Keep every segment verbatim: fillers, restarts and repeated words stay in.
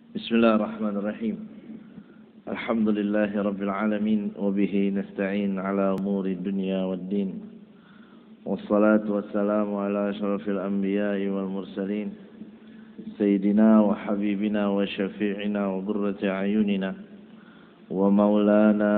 بسم الله الرحمن الرحيم. الحمد لله رب العالمين وبه نستعين على أمور الدنيا والدين والصلاة والسلام على أشرف الأنبياء والمرسلين سيدنا وحبيبنا وشفيعنا وقرة أعيننا ومولانا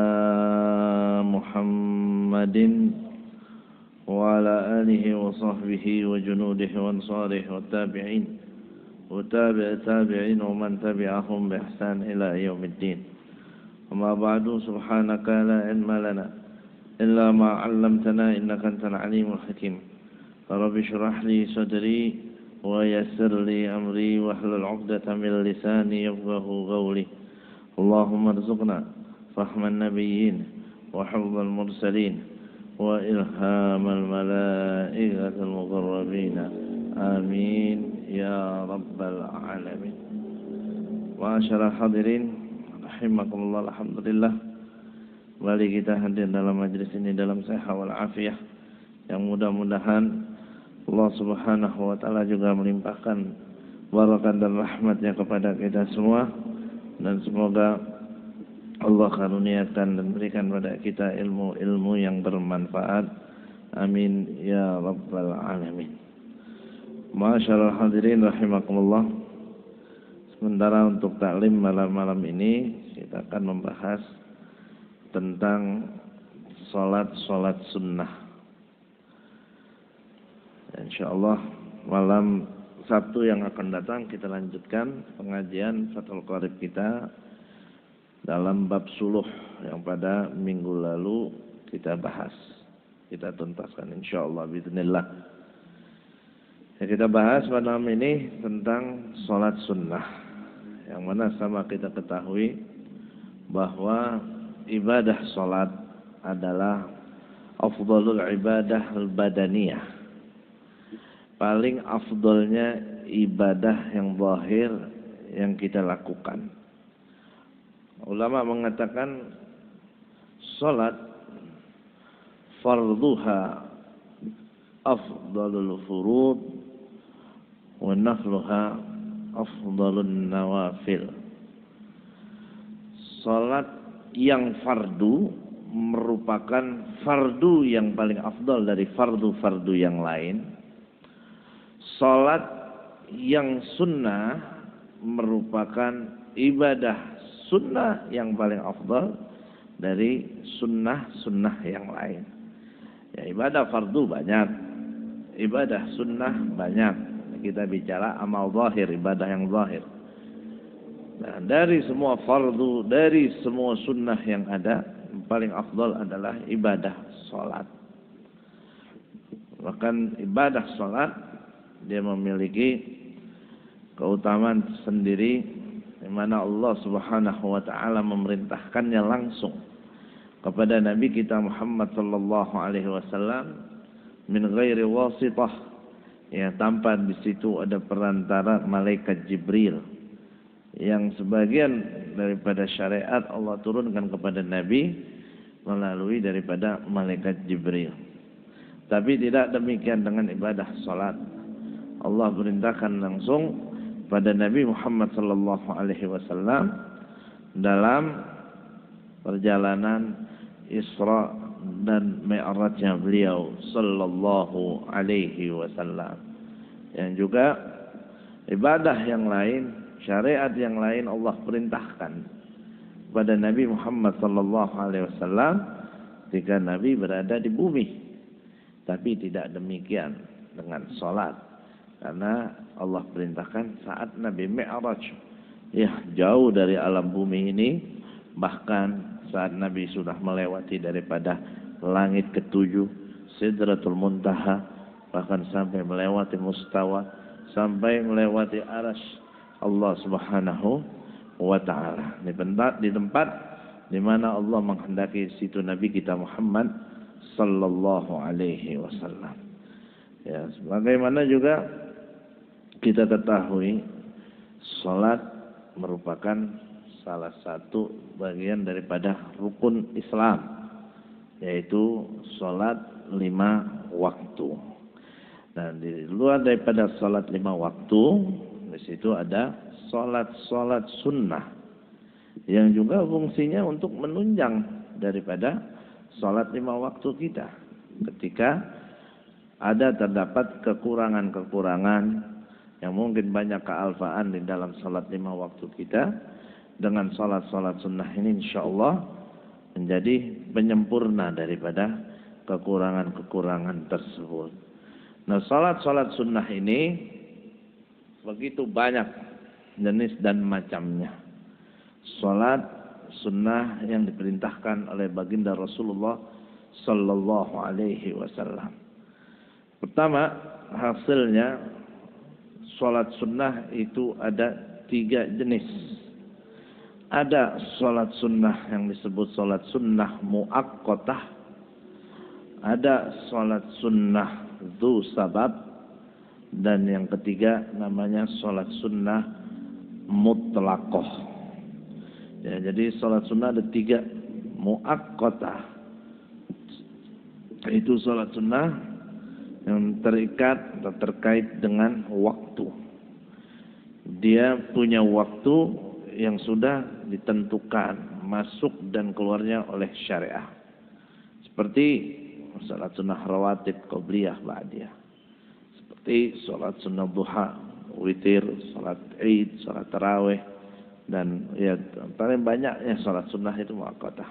محمد وعلى آله وصحبه وجنوده وانصاره والتابعين وتابع التابعين ومن تبعهم بإحسان إلى يوم الدين. أما بعد، سبحانك لا علم لنا إلا ما علمتنا إنك أنت العليم الحكيم. رب اشرح لي صدري ويسر لي أمري واحلل عقدة من لساني يفقهوا قولي. اللهم ارزقنا فهم النبيين وحفظ المرسلين وإلهام الملائكة المقربين. Amin ya rabbal alamin. Ma'asyiral hadirin rahimakumullah, alhamdulillah kembali kita hadir dalam majlis ini dalam sehat wal afiyah, yang mudah-mudahan Allah Subhanahu wa taala juga melimpahkan barakat dan rahmatnya kepada kita semua, dan semoga Allah karuniakan dan berikan pada kita ilmu-ilmu yang bermanfaat. Amin ya rabbal alamin. Ma'asyiral hadirin rahimakumullah. Sementara untuk taklim malam-malam ini kita akan membahas tentang salat-salat sunnah. Insyaallah malam Sabtu yang akan datang kita lanjutkan pengajian Fathul Qorib kita dalam bab suluh yang pada minggu lalu kita bahas. Kita tuntaskan insyaallah bismillah. Ya, kita bahas pada malam ini tentang sholat sunnah, yang mana sama kita ketahui bahwa ibadah sholat adalah afdalul ibadah al-badaniyah, paling afdalnya ibadah yang zahir yang kita lakukan. Ulama mengatakan sholat farduha afdalul furud wa nafluha afdalun nawafil. Salat yang fardu merupakan fardu yang paling afdal dari fardu-fardu yang lain. Salat yang sunnah merupakan ibadah sunnah yang paling afdal dari sunnah-sunnah yang lain. Ya, ibadah fardu banyak, ibadah sunnah banyak. Kita bicara amal zahir, ibadah yang zahir. Nah, dari semua fardu, dari semua sunnah yang ada, yang paling afdal adalah ibadah sholat. Bahkan ibadah sholat dia memiliki keutamaan sendiri, di mana Allah Subhanahu wa taala memerintahkannya langsung kepada Nabi kita Muhammad sallallahu alaihi wasallam min ghairi wasithah. Ya, tanpa di situ ada perantara malaikat Jibril, yang sebagian daripada syariat Allah turunkan kepada Nabi melalui daripada malaikat Jibril. Tapi tidak demikian dengan ibadah salat. Allah perintahkan langsung pada Nabi Muhammad sallallahu alaihi wasallam dalam perjalanan Isra dan Mi'rajnya beliau sallallahu alaihi wasallam. Yang juga ibadah yang lain, syariat yang lain Allah perintahkan kepada Nabi Muhammad sallallahu alaihi wasallam ketika Nabi berada di bumi. Tapi tidak demikian dengan salat, karena Allah perintahkan saat Nabi Mi'raj, ya, jauh dari alam bumi ini, bahkan saat Nabi sudah melewati daripada langit ketujuh, Sidratul Muntaha, bahkan sampai melewati Mustawa, sampai melewati Arasy Allah Subhanahu wa taala. Di tempat di tempat di mana Allah menghendaki situ Nabi kita Muhammad sallallahu alaihi wasallam. Ya, sebagaimana juga kita ketahui salat merupakan salah satu bagian daripada rukun Islam, yaitu sholat lima waktu. Dan di luar daripada sholat lima waktu, di situ ada sholat-sholat sunnah yang juga fungsinya untuk menunjang daripada sholat lima waktu kita. Ketika ada terdapat kekurangan-kekurangan yang mungkin banyak kealfaan di dalam sholat lima waktu kita, dengan sholat-sholat sunnah ini insya Allah menjadi penyempurna daripada kekurangan-kekurangan tersebut. Nah, sholat-sholat sunnah ini begitu banyak jenis dan macamnya. Sholat sunnah yang diperintahkan oleh baginda Rasulullah Sallallahu Alaihi Wasallam. Pertama, hasilnya sholat sunnah itu ada tiga jenis. Ada sholat sunnah yang disebut sholat sunnah muakkotah. Ada sholat sunnah dzu sabab. Dan yang ketiga namanya sholat sunnah mutlaqoh. Ya, jadi sholat sunnah ada tiga. Muakkotah itu sholat sunnah yang terikat atau terkait dengan waktu. Dia punya waktu yang sudah ditentukan masuk dan keluarnya oleh syariah. Seperti sholat sunnah rawatib, qobliyah, ba'diyah. Seperti sholat sunnah duha, witir, sholat id, sholat tarawih, dan ya paling banyaknya sholat sunnah itu muakkotah.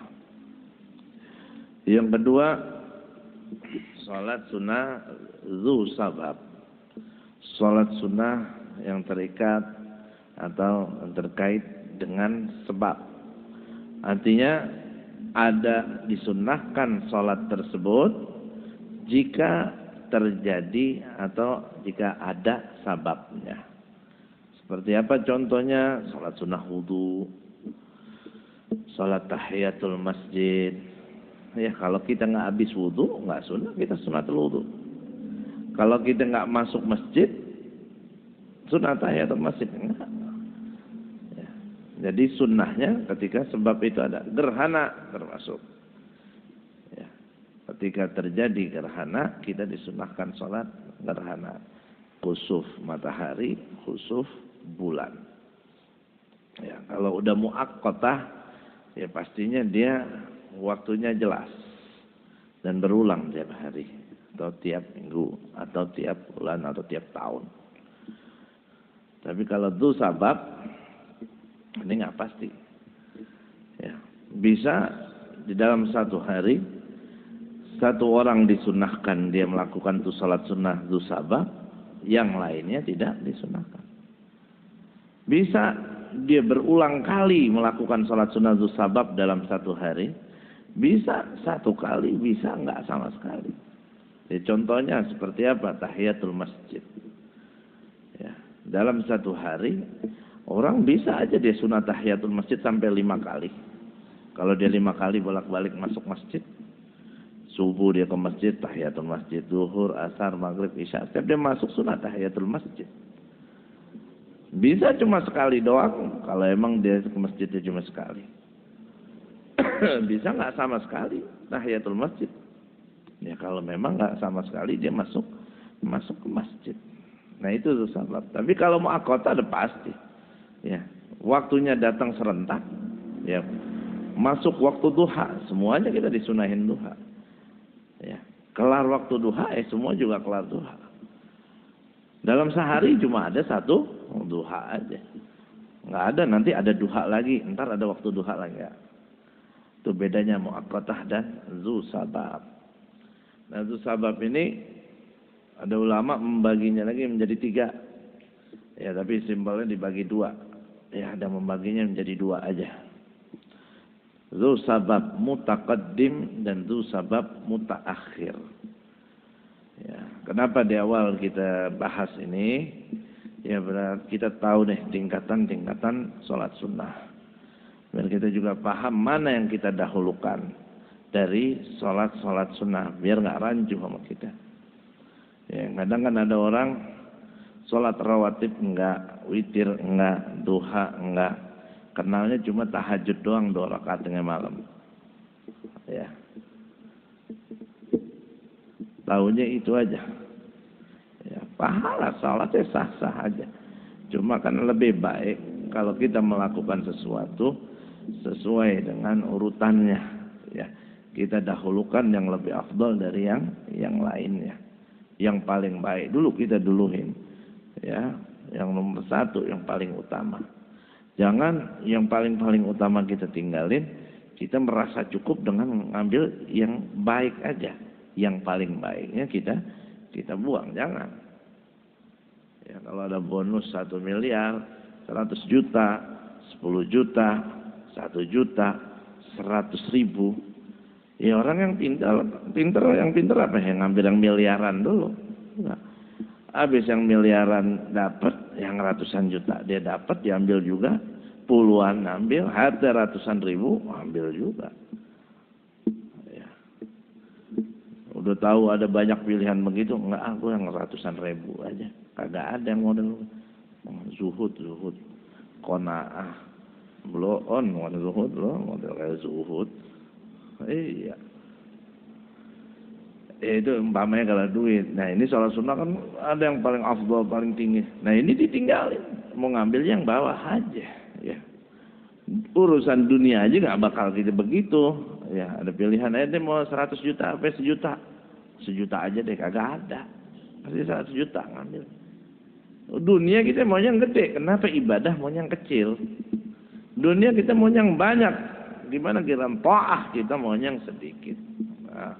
Yang kedua, sholat sunnah dzu sabab. Sholat sunnah yang terikat atau terkait dengan sebab. Artinya ada disunnahkan sholat tersebut jika terjadi atau jika ada sababnya. Seperti apa contohnya? Sholat sunnah wudu, sholat tahiyatul masjid. Ya, kalau kita nggak habis wudu, nggak sunnah, kita sunnatul wudu. Kalau kita nggak masuk masjid, sunnah tahiyatul masjid enggak. Ya. Jadi sunnahnya ketika sebab itu ada. Gerhana termasuk. Ya. Ketika terjadi gerhana, kita disunnahkan sholat gerhana. Khusuf matahari, khusuf bulan. Ya, kalau udah muakkotah, ya pastinya dia waktunya jelas dan berulang tiap hari atau tiap minggu atau tiap bulan atau tiap tahun. Tapi kalau dzu sabab ini nggak pasti. Ya, bisa di dalam satu hari satu orang disunahkan dia melakukan tu salat sunnah dzu sabab, yang lainnya tidak disunahkan. Bisa dia berulang kali melakukan salat sunnah dzu sabab dalam satu hari. Bisa satu kali, bisa enggak sama sekali. Ya, contohnya seperti apa? Tahiyatul masjid. Ya, dalam satu hari orang bisa aja dia sunat tahiyatul masjid sampai lima kali. Kalau dia lima kali bolak-balik masuk masjid, subuh dia ke masjid, tahiyatul masjid, zuhur, asar, maghrib, isya, setiap dia masuk sunat tahiyatul masjid. Bisa cuma sekali doang kalau emang dia ke masjidnya cuma sekali. Bisa nggak sama sekali tahiyatul masjid. Ya kalau memang nggak sama sekali dia masuk masuk ke masjid. Nah itu tuh sabab. Tapi kalau mau akota ada pasti. Ya waktunya datang serentak. Ya masuk waktu duha, semuanya kita disunahin duha. Ya kelar waktu duha, eh semua juga kelar duha. Dalam sehari cuma ada satu duha aja. Nggak ada nanti ada duha lagi, ntar ada waktu duha lagi. Ya. Itu bedanya muakkotah dan dzu sabab. Nah dzu sabab ini ada ulama membaginya lagi menjadi tiga. Ya tapi simpelnya dibagi dua. Ya ada membaginya menjadi dua aja. Dzu sabab mutaqaddim dan dzu sabab mutaakhir. Ya, kenapa di awal kita bahas ini? Ya berarti kita tahu nih tingkatan-tingkatan sholat sunnah. Biar kita juga paham mana yang kita dahulukan dari sholat-sholat sunnah. Biar nggak rancu sama kita. Ya, kadang kan ada orang sholat rawatib enggak, witir enggak, duha enggak. Kenalnya cuma tahajud doang dua rakaat tengah malam. Ya. Taunya itu aja. Ya, pahala sholatnya sah-sah aja. Cuma kan lebih baik kalau kita melakukan sesuatu sesuai dengan urutannya, ya. Kita dahulukan yang lebih afdal dari yang yang lainnya. Yang paling baik dulu kita duluin, ya. Yang nomor satu, yang paling utama. Jangan yang paling-paling utama kita tinggalin, kita merasa cukup dengan mengambil yang baik aja. Yang paling baiknya kita kita buang, jangan. Ya, kalau ada bonus satu miliar, seratus juta, sepuluh juta, satu juta, seratus ribu. Ya orang yang pintar, pintar yang pintar apa yang ngambil yang miliaran dulu. Nah, habis yang miliaran dapat, yang ratusan juta dia dapat diambil juga, puluhan ambil, ada ratusan ribu ambil juga. Ya. Udah tahu ada banyak pilihan begitu, enggak, aku yang ratusan ribu aja. Kagak ada yang model zuhud, zuhud, qanaah, blow on, model zuhud loh, model kayak zuhud. Iya. Ya itu umpamanya kalau duit. Nah ini sholat sunnah kan ada yang paling afdal, paling tinggi. Nah ini ditinggalin. Mau ngambil yang bawah aja. Ya. Urusan dunia aja nggak bakal gitu begitu. Ya ada pilihan. Eh dia mau seratus juta, apa sejuta? Sejuta aja deh, kagak ada. Pasti seratus juta ngambil. Dunia kita mau yang gede. Kenapa ibadah mau yang kecil? Dunia kita mau yang banyak. Gimana kita ta'ah, kita mau yang sedikit. Nah.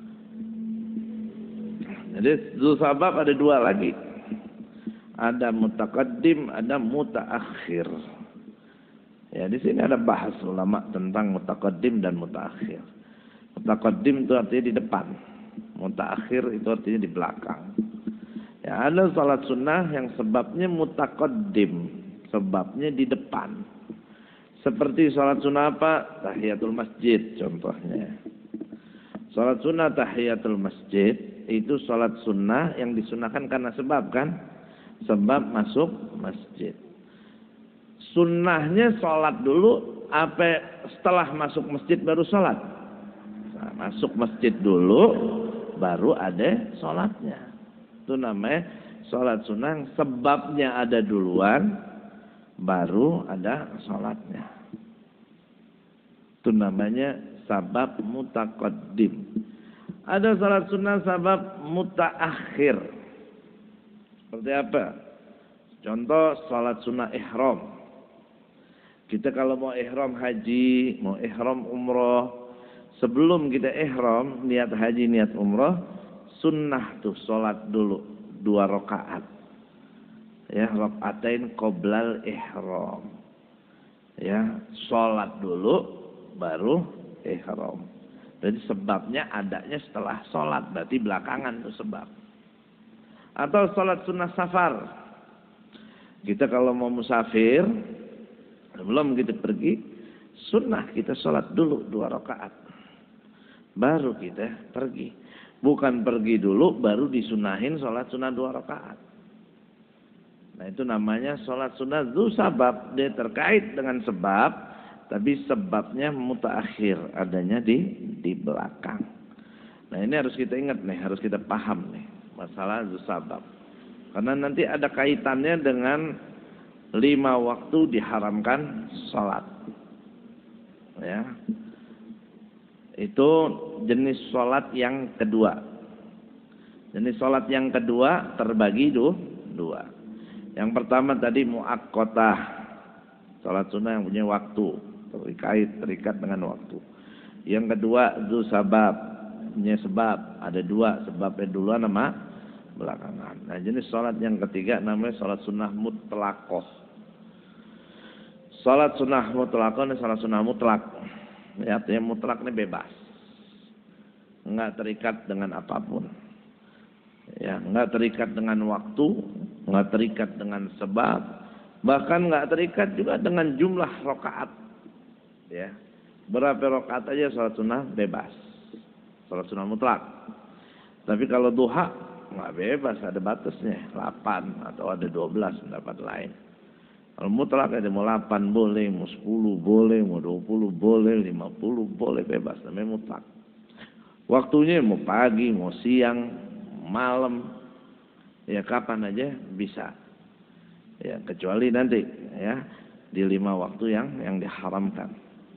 Jadi zulsabab ada dua lagi. Ada mutaqaddim, ada mutaakhir. Ya, di sini ada bahas ulama tentang mutaqaddim dan mutaakhir. Mutaqaddim itu artinya di depan. Mutaakhir itu artinya di belakang. Ya, ada salat sunnah yang sebabnya mutaqaddim, sebabnya di depan. Seperti sholat sunnah apa? Tahiyatul masjid contohnya. Sholat sunnah tahiyatul masjid itu sholat sunnah yang disunahkan karena sebab kan? Sebab masuk masjid. Sunnahnya sholat dulu, apa setelah masuk masjid baru sholat? Nah, masuk masjid dulu, baru ada sholatnya. Itu namanya sholat sunnah yang sebabnya ada duluan, baru ada sholatnya. Itu namanya sabab mutaqaddim. Ada sholat sunnah sabab mutaakhir. Seperti apa? Contoh sholat sunnah ihram. Kita kalau mau ihram haji, mau ihram umroh, sebelum kita ihram niat haji, niat umroh, sunnah tuh sholat dulu dua rakaat. Ya, rakaatain qoblal ihram. Ya, sholat dulu baru ihram. Jadi sebabnya adanya setelah sholat, berarti belakangan itu sebab. Atau sholat sunnah safar. Kita kalau mau musafir, sebelum kita pergi, sunnah kita sholat dulu dua rakaat. Baru kita pergi. Bukan pergi dulu, baru disunahin sholat sunnah dua rakaat. Nah itu namanya sholat sunnah dzu sabab. Dia terkait dengan sebab, tapi sebabnya mutaakhir, adanya di di belakang. Nah ini harus kita ingat nih, harus kita paham nih masalah dzu sabab. Karena nanti ada kaitannya dengan lima waktu diharamkan sholat. Ya, itu jenis sholat yang kedua. Jenis sholat yang kedua terbagi dua. Yang pertama tadi muakkotah, sholat sunnah yang punya waktu, terikat, terikat dengan waktu. Yang kedua dzu sabab, punya sebab, ada dua, sebabnya duluan sama belakangan. Nah jenis sholat yang ketiga namanya sholat sunnah mutlaqoh. Sholat sunnah mutlaqoh ini sholat sunnah mutlak. Ya, artinya mutlak ini bebas, enggak terikat dengan apapun. Ya, enggak terikat dengan waktu, enggak terikat dengan sebab, bahkan enggak terikat juga dengan jumlah rakaat. Ya, berapa rakaat aja sholat sunnah bebas, sholat sunnah mutlak. Tapi kalau duha enggak bebas, ada batasnya, delapan atau ada dua belas pendapat lain. Kalau mutlak ada mau delapan boleh, mau sepuluh boleh, mau dua puluh boleh, lima puluh boleh, bebas, namanya mutlak. Waktunya mau pagi, mau siang, malam, ya kapan aja bisa. Ya kecuali nanti ya di lima waktu yang yang diharamkan.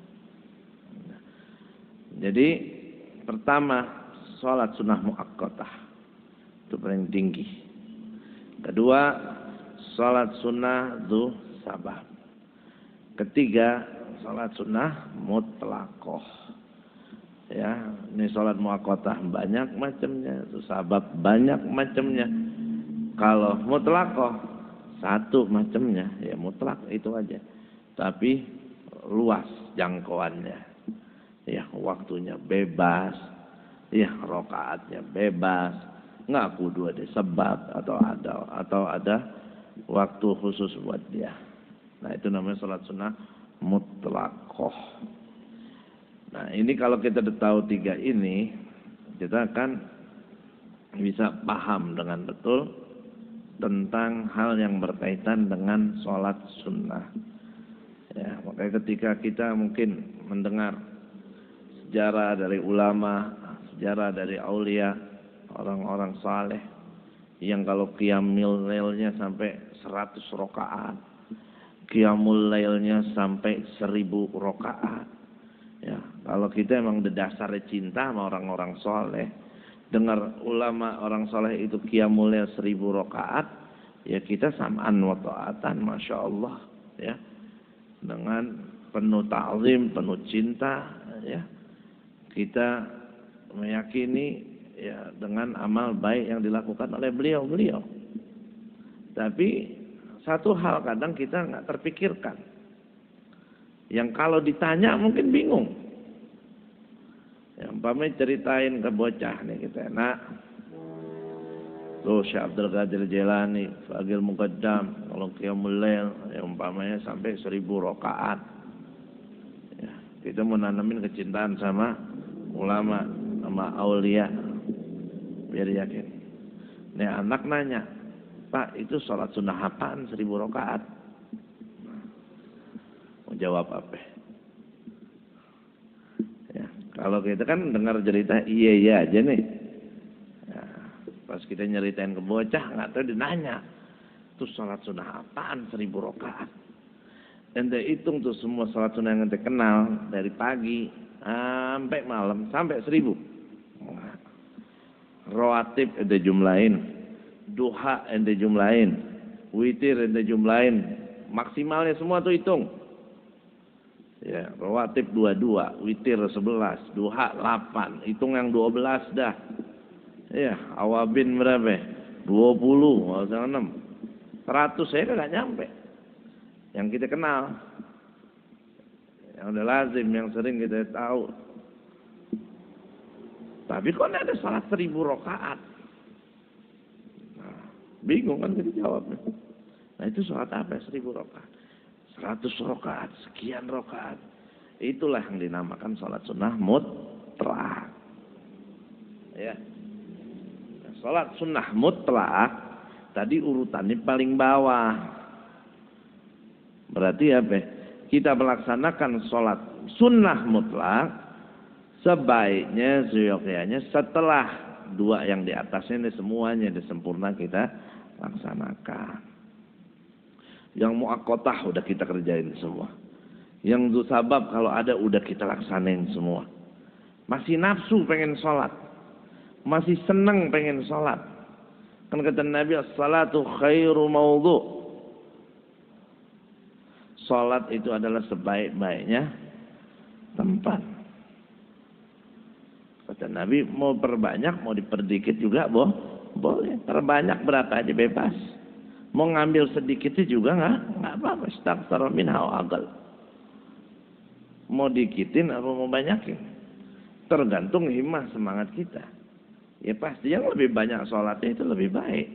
Jadi pertama sholat sunnah muakkatah itu paling tinggi. Kedua sholat sunnah dzu sabab. Ketiga sholat sunnah mutlaqoh. Ya, ini sholat muakkatah banyak macamnya, dzu sabab banyak macamnya. Kalau mutlaqoh satu macamnya, ya mutlak itu aja. Tapi luas jangkauannya. Ya, waktunya bebas. Ya, rakaatnya bebas. Nggak kudu ada sebab atau ada atau ada waktu khusus buat dia. Nah, itu namanya sholat sunnah mutlaqoh. Nah, ini kalau kita udah tahu tiga ini, kita akan bisa paham dengan betul tentang hal yang berkaitan dengan sholat sunnah. Ya, makanya ketika kita mungkin mendengar sejarah dari ulama, sejarah dari aulia, orang-orang saleh yang kalau qiyamul lailnya sampai seratus rakaat, qiyamul lailnya sampai seribu rakaat. Ya, kalau kita emang dasarnya cinta sama orang-orang saleh, dengar ulama orang soleh itu qiyamul lail seribu rakaat, ya kita samaan wa ta'atan, masya Allah, ya, dengan penuh ta'zim, penuh cinta, ya, kita meyakini ya dengan amal baik yang dilakukan oleh beliau-beliau. Tapi satu hal kadang kita nggak terpikirkan, yang kalau ditanya mungkin bingung. Yang umpamanya ceritain ke bocah nih kita, nak, tuh Syekh Abdul Qadir Jailani, Fagil Muqaddam, kalau qiyamul lail, ya umpamanya sampai seribu rakaat. Ya, kita mau nanamin kecintaan sama ulama, sama aulia, biar yakin. Nih anak nanya, Pak, itu sholat sunnah apaan seribu rakaat? Mau jawab apa? Kalau kita kan dengar cerita iya iya aja nih. Ya, pas kita nyeritain ke bocah nggak tahu dinanya, tuh sholat sunnah apaan seribu rakaat? Ente hitung tuh semua sholat sunnah yang ente kenal dari pagi sampai malam sampai seribu. Rawatib ente jumlahin, duha ente jumlahin, witir ente jumlahin, maksimalnya semua tuh hitung. Ya, rawatib dua puluh dua, witir sebelas, duha delapan, hitung yang dua belas dah. Ya, awabin berapa? dua puluh, jangan enam. seratus saya kan nggak nyampe. Yang kita kenal. Yang udah lazim, yang sering kita tahu. Tapi kok ada salat seribu rakaat? Nah, bingung kan kita jawabnya. Nah, itu salat apa seribu rakaat? Seratus rakaat, sekian rakaat. Itulah yang dinamakan sholat sunnah mutlak. Ya. Sholat sunnah mutlak tadi urutannya paling bawah. Berarti apa? Kita melaksanakan sholat sunnah mutlak sebaiknya, seyogyanya setelah dua yang di atasnya ini semuanya disempurna kita laksanakan. Yang muakkatah udah kita kerjain semua. Yang dzu sabab kalau ada udah kita laksanain semua. Masih nafsu pengen sholat, masih senang pengen sholat. Kan kata Nabi, as-salatu khairu maudhu. Sholat itu adalah sebaik-baiknya tempat. Kata Nabi, mau perbanyak, mau diperdikit juga boh, boleh. Perbanyak berapa aja bebas. Mau ngambil sedikitnya juga nggak, nggak apa-apa. Istaghfar minha wa aqal. Mau dikitin atau mau banyakin, tergantung himmah semangat kita. Ya pasti yang lebih banyak sholatnya itu lebih baik.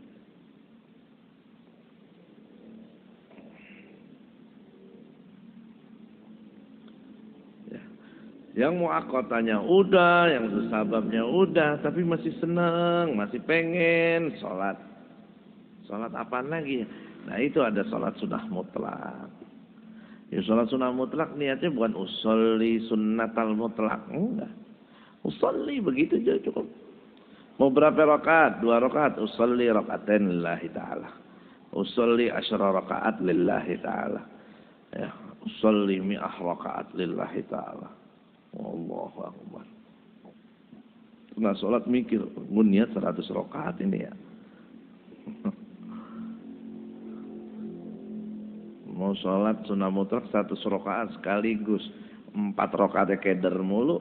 Ya. Yang muakkatanya udah, yang sababnya udah, tapi masih seneng, masih pengen sholat. Sholat apaan lagi? Nah itu ada sholat sunnah mutlak. Ya sholat sunnah mutlak niatnya bukan usolli sunnatal mutlak. Enggak. Usolli begitu aja cukup. Mau berapa rakaat? Dua rakaat. Usolli rakaatain lillahi ta'ala. Usolli asyra rakaat lillahi ta'ala. Ya, usolli mi'ah rakaat lillahi ta'ala. Wallahu akbar. Nah, sholat mikir, gue niat seratus rakaat ini ya. Mau sholat sunnah mutlak seratus rakaat sekaligus, empat rakaatnya keder mulu.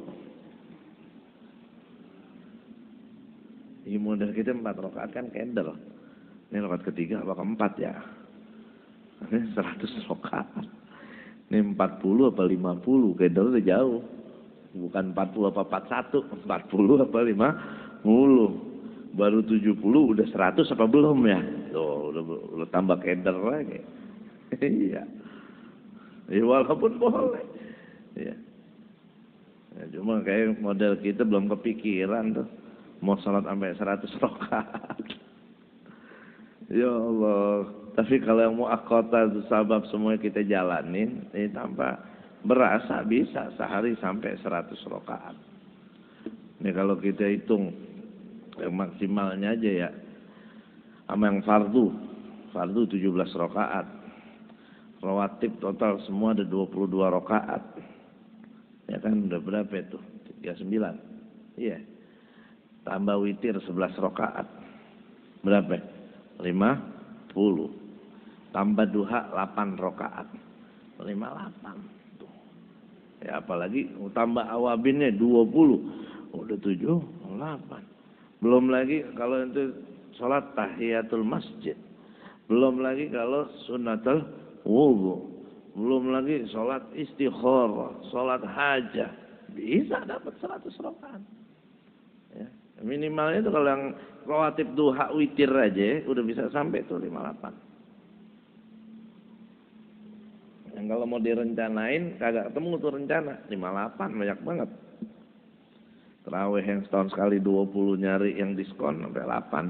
Ini model kita empat rakaat kan keder. Ini rakaat ketiga apa keempat ya? Ini seratus rakaat. Ini empat puluh apa lima puluh, keder udah jauh. Bukan empat puluh apa empat puluh satu, empat puluh apa lima puluh. Baru tujuh puluh udah seratus apa belum ya? Tuh, udah, udah tambah keder lagi. Iya. Ya walaupun boleh. Iya. Ya, cuma kayak model kita belum kepikiran tuh. Mau salat sampai seratus rakaat. Ya Allah. Tapi kalau yang mau akota itu sabab semua kita jalanin, ini tanpa berasa bisa sehari sampai seratus rakaat. Ini kalau kita hitung yang maksimalnya aja ya. Sama yang fardu. Fardu tujuh belas rakaat. Rawatib total semua ada dua puluh dua rakaat. Ya kan udah berapa itu? tiga puluh sembilan. Iya. Tambah witir sebelas rakaat. Berapa? lima puluh. Tambah duha delapan rakaat. lima puluh delapan. Ya apalagi tambah awabinnya dua puluh, udah tujuh puluh delapan. Belum lagi kalau itu sholat tahiyatul masjid. Belum lagi kalau sunnatul wudu. Belum lagi sholat istikharah, sholat hajah. Bisa dapat seratus rakaat. Ya, minimalnya itu kalau yang rawatib duha witir aja udah bisa sampai tuh lima puluh delapan. Yang kalau mau direncanain kagak ketemu tuh rencana lima puluh delapan, banyak banget. Tarawih yang setahun sekali dua puluh nyari yang diskon sampai delapan.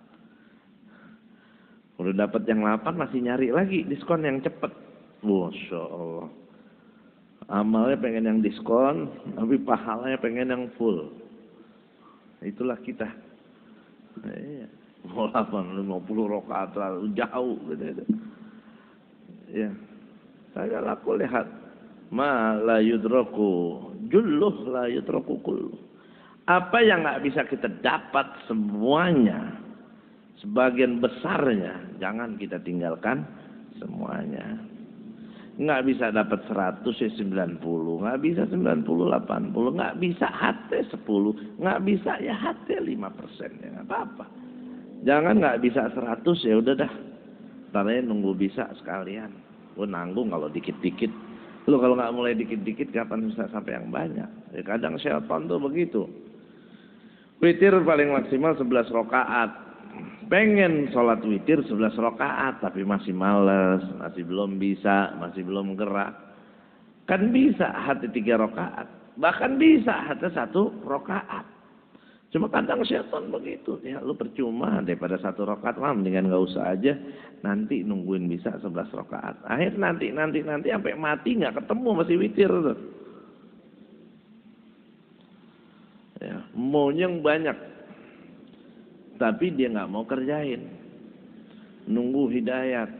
Udah dapat yang delapan masih nyari lagi diskon yang cepet. Masya Allah. Amalnya pengen yang diskon, tapi pahalanya pengen yang full. Itulah kita. Iya. Mau delapan lima puluh rakaat terlalu jauh gitu. Ya. Saya laku lihat ma la yudraku julluh la yudraku kulluh. Apa yang nggak bisa kita dapat semuanya, sebagian besarnya jangan kita tinggalkan semuanya. Nggak bisa dapat seratus ya sembilan puluh, nggak bisa sembilan puluh delapan puluh, nggak bisa hati sepuluh, nggak bisa ya hati lima persen ya nggak apa-apa. Jangan nggak bisa seratus ya udah dah, ntarnya nunggu bisa sekalian. Gue nanggung kalau dikit-dikit. Lu kalau nggak mulai dikit-dikit kapan bisa sampai yang banyak? Ya kadang syaitan tuh begitu. Witir paling maksimal sebelas rakaat. Pengen sholat witir sebelas rakaat tapi masih males, masih belum bisa, masih belum gerak. Kan bisa hati tiga rakaat. Bahkan bisa hati satu rakaat. Cuma kadang syaitan begitu, ya lu percuma daripada satu rakaat lah, mendingan nggak usah aja, nanti nungguin bisa sebelas rakaat. Akhir nanti nanti nanti sampai mati nggak ketemu masih witir tuh. Ya, maunya yang banyak, tapi dia nggak mau kerjain, nunggu hidayat.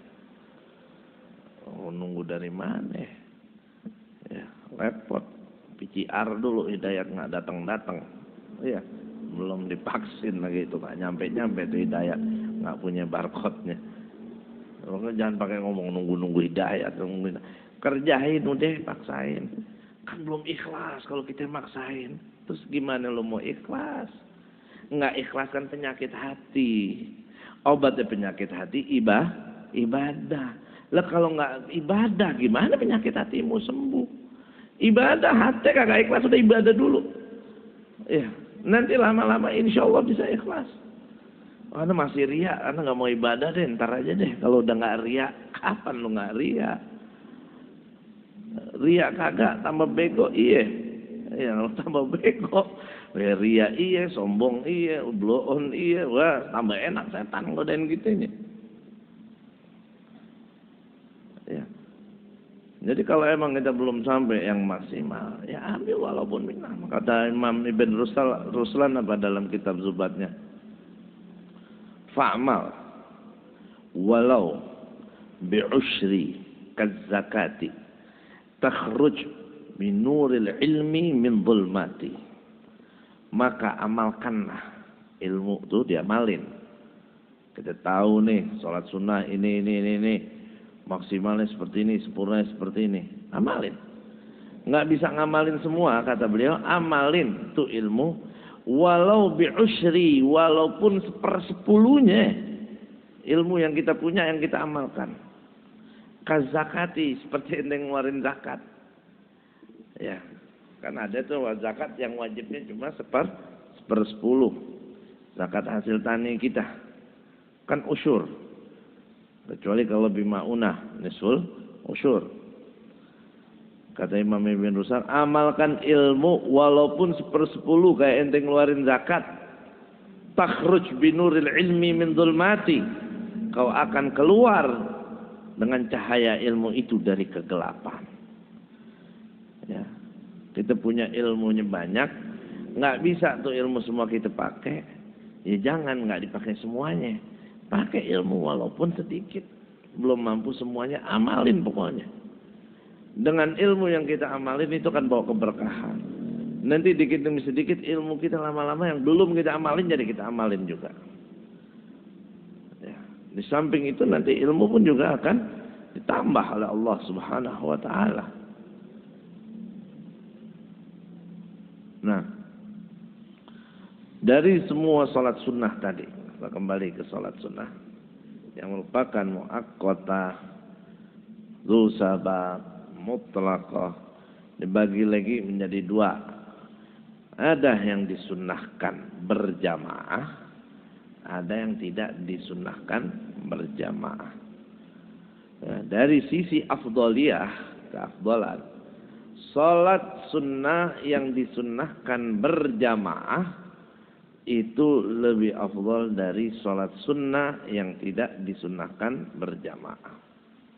Oh, nunggu dari mana? Ya, repot. P C R dulu hidayat nggak datang-datang. Iya, belum divaksin lagi itu nggak nyampe-nyampe tuh hidayat, nggak punya barcode-nya. Jangan pakai ngomong nunggu-nunggu hidayat, nunggu hidayat. Kerjain udah, paksain. Kan belum ikhlas kalau kita maksain. Terus gimana lo mau ikhlas? Nggak ikhlas kan penyakit hati. Obatnya penyakit hati ibadah, ibadah. Lah kalau nggak ibadah gimana penyakit hatimu sembuh? Ibadah hati kagak ikhlas udah ibadah dulu. Ya, nanti lama-lama insya Allah bisa ikhlas. Karena masih riak, karena nggak mau ibadah deh, ntar aja deh. Kalau udah nggak riak, kapan lu nggak riak? Riak kagak, tambah bego, iya. Ya, tambah bego. Ya, riak iya, sombong iya, blow on iya, wah tambah enak setan ngodain gitunya. Ya. Jadi kalau emang kita belum sampai yang maksimal, ya ambil walaupun minam. Kata Imam Ibn Ruslan, Ruslan apa dalam kitab Zubatnya? Fa'mal walau bi'usyri kazzakati takhruj min nuril ilmi min dhulmati. Maka amalkanlah ilmu itu, diamalin. Kita tahu nih sholat sunnah ini ini ini ini maksimalnya seperti ini, sempurnanya seperti ini, amalin. Nggak bisa ngamalin semua, kata beliau, amalin itu ilmu walau bi'usyri, walaupun sepersepuluhnya ilmu yang kita punya yang kita amalkan. Kazakati, seperti yang ngeluarin zakat. Ya, kan ada tuh zakat yang wajibnya cuma seper sepersepuluh. Zakat hasil tani kita kan usyur. Kecuali kalau bimaunah, nisul usyur. Kata Imam Ibn Rusal, amalkan ilmu walaupun sepersepuluh kayak ente ngeluarin zakat. Takhruj binuril ilmi min dhulmati. Kau akan keluar dengan cahaya ilmu itu dari kegelapan. Ya. Kita punya ilmunya banyak, nggak bisa tuh ilmu semua kita pakai. Ya jangan, nggak dipakai semuanya. Pakai ilmu walaupun sedikit. Belum mampu semuanya, amalin pokoknya. Dengan ilmu yang kita amalin itu kan bawa keberkahan. Nanti dikit demi sedikit ilmu kita lama-lama yang belum kita amalin jadi kita amalin juga. Ya. Di samping itu nanti ilmu pun juga akan ditambah oleh Allah Subhanahu wa taala. Nah, dari semua salat sunnah tadi, kita kembali ke salat sunnah yang merupakan muakkatah, dzusabab, mutlaqah, dibagi lagi menjadi dua. Ada yang disunnahkan berjamaah, ada yang tidak disunnahkan berjamaah. Ya, dari sisi afdoliyah, keafdolan, salat sunnah yang disunnahkan berjamaah itu lebih afdol dari salat sunnah yang tidak disunnahkan berjamaah.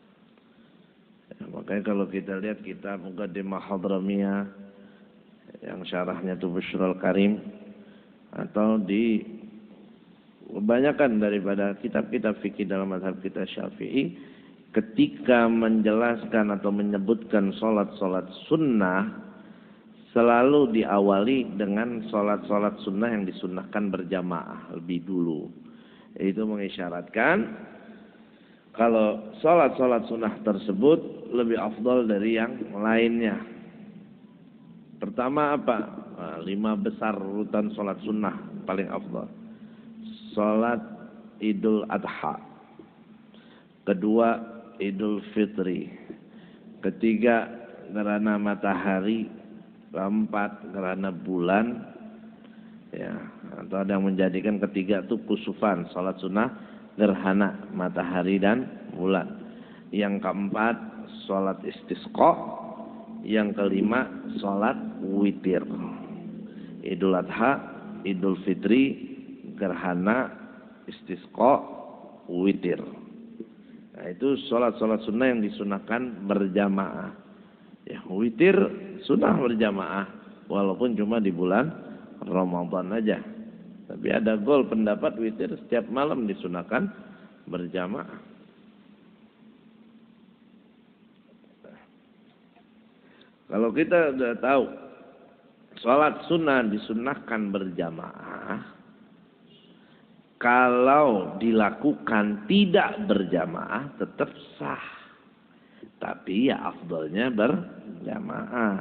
Ya, makanya kalau kita lihat kitab Muqaddimah Hadramiyah yang syarahnya itu Bushrul Karim, atau di kebanyakan daripada kitab-kitab fikih dalam mazhab kita Syafi'i, ketika menjelaskan atau menyebutkan sholat-sholat sunnah selalu diawali dengan sholat-sholat sunnah yang disunnahkan berjamaah lebih dulu. Itu mengisyaratkan kalau sholat-sholat sunnah tersebut lebih afdol dari yang lainnya. Pertama apa? Nah, lima besar urutan sholat sunnah paling afdol. Sholat Idul Adha. Kedua, Idul Fitri. Ketiga, gerhana matahari. Keempat, gerhana bulan. Ya, atau ada yang menjadikan ketiga itu kusufan, sholat sunnah gerhana matahari dan bulan. Yang keempat, sholat istisqa. Yang kelima, sholat witir. Idul Adha, Idul Fitri, gerhana, istisqa, witir. Nah, itu sholat-sholat sunnah yang disunahkan berjamaah. Ya, witir sunnah berjamaah, walaupun cuma di bulan Ramadan aja. Tapi ada gol pendapat witir setiap malam disunahkan berjamaah. Kalau kita sudah tahu sholat sunnah disunahkan berjamaah, kalau dilakukan tidak berjamaah tetap sah. Tapi ya afdolnya berjamaah.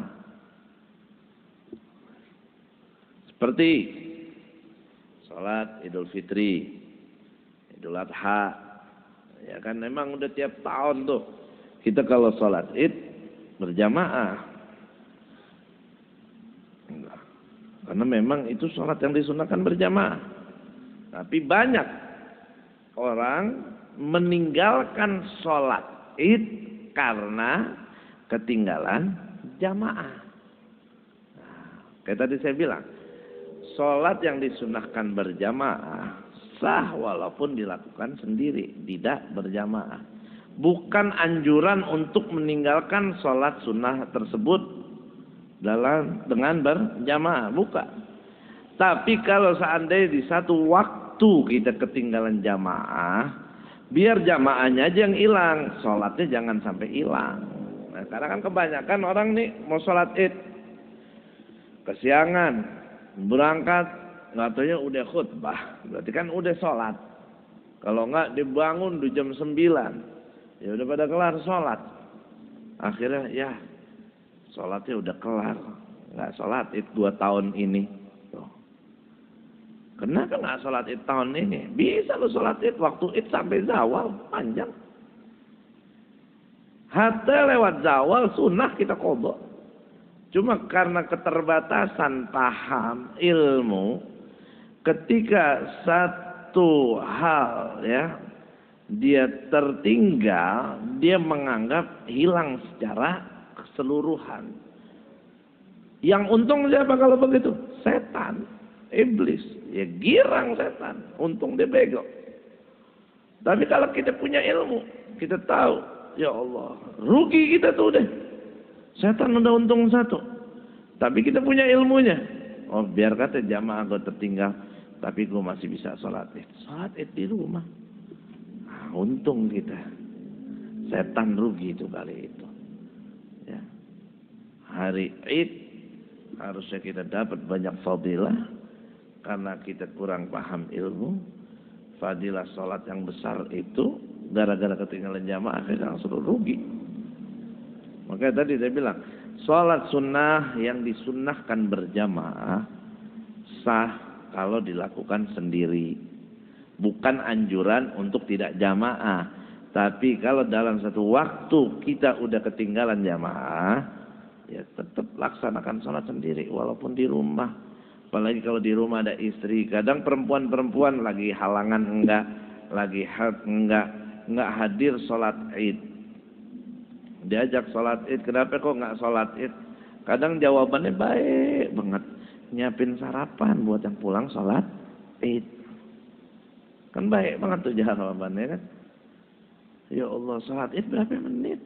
Seperti sholat Idul Fitri, Idul Adha. Ya kan memang udah tiap tahun tuh kita kalau sholat Id berjamaah. Karena memang itu sholat yang disunahkan berjamaah. Tapi banyak orang meninggalkan sholat Id karena ketinggalan jamaah. Nah, kayak tadi saya bilang, sholat yang disunahkan berjamaah sah walaupun dilakukan sendiri, tidak berjamaah. Bukan anjuran untuk meninggalkan sholat sunnah tersebut dalam dengan berjamaah, bukan. Tapi kalau seandainya di satu waktu kita ketinggalan jamaah, Biar jamaahnya aja yang hilang, sholatnya jangan sampai hilang. Nah, karena kan kebanyakan orang nih mau sholat id, kesiangan, berangkat, nggak taunya udah khutbah, berarti kan udah sholat. Kalau nggak dibangun di jam sembilan, ya udah pada kelar sholat. Akhirnya ya sholatnya udah kelar, nggak sholat id dua tahun ini. Kenapa nggak sholat id tahun ini? Bisa lu sholat id waktu id sampai zawal panjang. Hatta lewat zawal sunnah kita qadha. Cuma karena keterbatasan paham ilmu, ketika satu hal ya dia tertinggal, dia menganggap hilang secara keseluruhan. Yang untung siapa kalau begitu? Setan. Iblis, ya girang setan, untung dia bego. Tapi kalau kita punya ilmu, kita tahu, ya Allah, rugi kita tuh udah. Setan udah untung satu, tapi kita punya ilmunya. Oh biar kata jamaah gue tertinggal, tapi gue masih bisa sholat id. Sholat id di rumah, nah, untung kita. Setan rugi itu kali itu. Ya. Hari id harusnya kita dapat banyak fadilah. Karena kita kurang paham ilmu, fadilah sholat yang besar itu gara-gara ketinggalan jamaah kita langsung rugi. Makanya tadi saya bilang, sholat sunnah yang disunnahkan berjamaah sah kalau dilakukan sendiri. Bukan anjuran untuk tidak jamaah. Tapi kalau dalam satu waktu kita udah ketinggalan jamaah, ya tetap laksanakan sholat sendiri walaupun di rumah. Apalagi kalau di rumah ada istri, kadang perempuan-perempuan lagi halangan enggak, lagi haid enggak, enggak hadir sholat id. Diajak sholat id, kenapa kok enggak sholat id? Kadang jawabannya baik banget, nyiapin sarapan buat yang pulang sholat id. Kan baik banget tuh jawabannya kan. Ya Allah, sholat id berapa menit?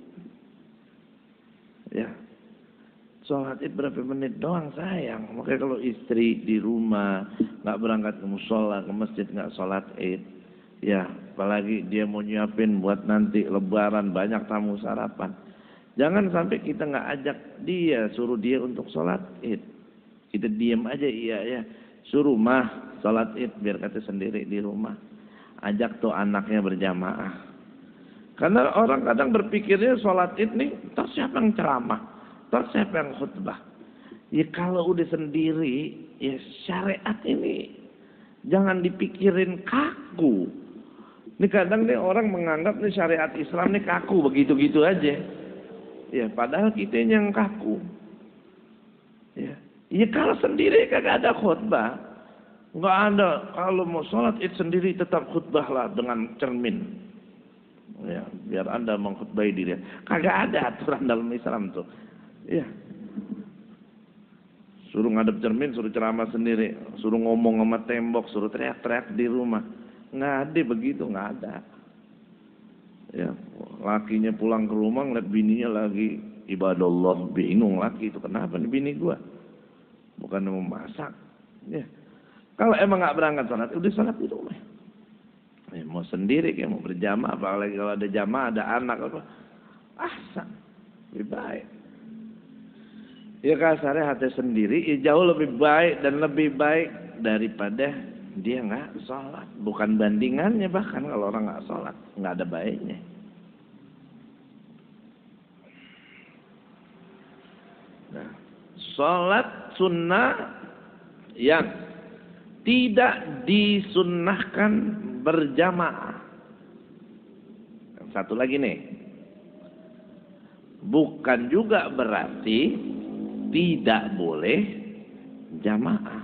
Ya. Sholat id berapa menit doang sayang. Makanya kalau istri di rumah nggak berangkat ke musola, ke masjid nggak sholat id, ya apalagi dia mau nyiapin buat nanti lebaran banyak tamu sarapan. Jangan sampai kita nggak ajak dia, suruh dia untuk sholat id. Kita diam aja iya ya. Suruh mah sholat id biar kata sendiri di rumah. Ajak tuh anaknya berjamaah. Karena orang kadang berpikirnya sholat id nih, terus siapa yang ceramah? Terus siapa yang khutbah? Ya kalau udah sendiri, ya syariat ini jangan dipikirin kaku. Ini kadang nih orang menganggap nih syariat Islam nih kaku, begitu-gitu aja. Ya padahal kita yang kaku. Ya, ya kalau sendiri kagak ada khutbah. Nggak ada. Kalau mau sholat id sendiri tetap khutbahlah dengan cermin. Ya, biar anda mengkhutbahi diri. Kagak ada aturan dalam Islam tuh. Iya. Suruh ngadep cermin, suruh ceramah sendiri, suruh ngomong sama tembok, suruh teriak-teriak di rumah. Nggak ada begitu, nggak ada. Ya, lakinya pulang ke rumah ngeliat bininya lagi ibadah Allah, bingung laki itu kenapa nih bini gua? Bukan mau masak. Ya. Kalau emang nggak berangkat sholat, udah sholat di rumah. Ya, mau sendiri kayak mau berjamaah, apalagi kalau ada jamaah, ada anak apa, ahsan, lebih baik. Ya kasarnya hati sendiri ya jauh lebih baik dan lebih baik daripada dia nggak sholat. Bukan bandingannya, bahkan kalau orang nggak sholat nggak ada baiknya. Nah, sholat sunnah yang tidak disunnahkan berjamaah. Satu lagi nih, bukan juga berarti tidak boleh jamaah.